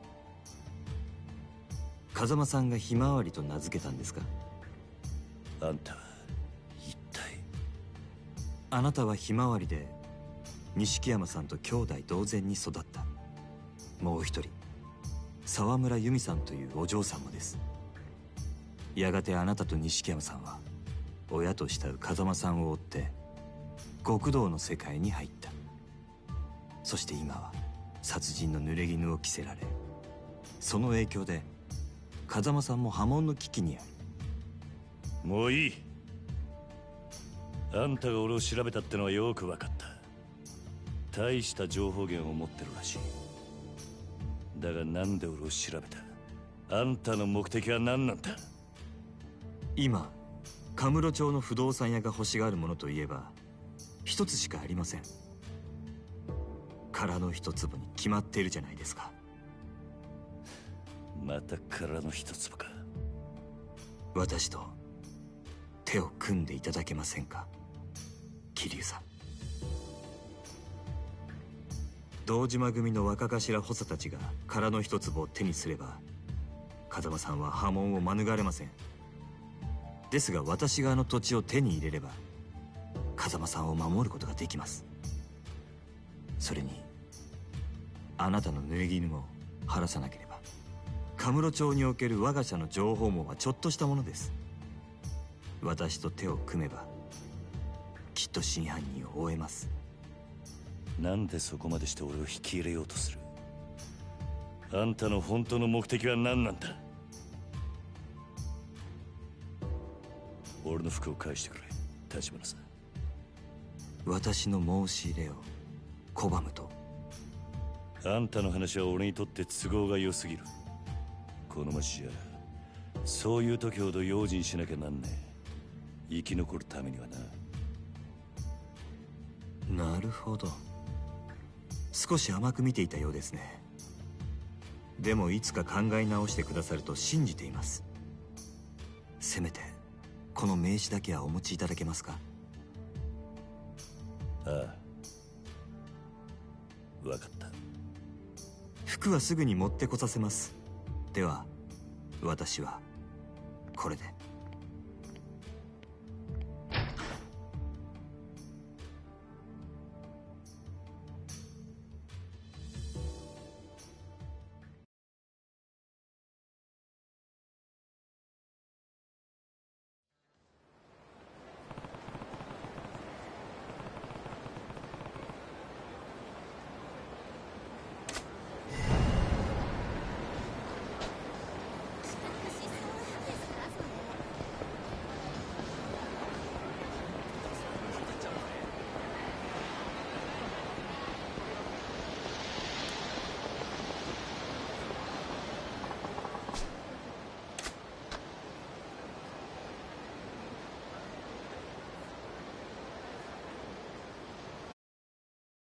風間さんがひまわりと名付けたんですか？ あんたは一体？ あなたはひまわりで錦山さんと兄弟同然に育った。もう一人沢村由美さんというお嬢さんもです。やがてあなたと錦山さんは親と慕う風間さんを追って極道の世界に入った。そして今は殺人の濡れ衣を着せられ、その影響で風間さんも破門の危機にある。 もういい。あんたが俺を調べたってのはよく分かった。大した情報源を持ってるらしい。だがなんで俺を調べた？あんたの目的は何なんだ？ 今カムロ町の不動産屋が欲しがるものといえば一つしかありません。殻の一粒に決まっているじゃないですか。 また殻の一粒か。 私と手を組んでいただけませんか、桐生さん。堂島組の若頭補佐たちが殻の一粒を手にすれば風間さんは破門を免れません。ですが私があの土地を手に入れれば風間さんを守ることができます。それにあなたの濡れ衣も晴らさなければカムロ町における我が社の情報網はちょっとしたものです。私と手を組めばきっと真犯人を追えます。 なんでそこまでして俺を引き入れようとする？あんたの本当の目的は何なんだ？俺の服を返してくれ、立花さん。 私の申し入れを拒むと？ あんたの話は俺にとって都合が良すぎる。この町じゃそういう時ほど用心しなきゃなんねえ。生き残るためにはな。 なるほど。少し甘く見ていたようですね。でもいつか考え直してくださると信じています。せめてこの名刺だけはお持ちいただけますか？ ああ、分かった。 服はすぐに持ってこさせます。では私はこれで。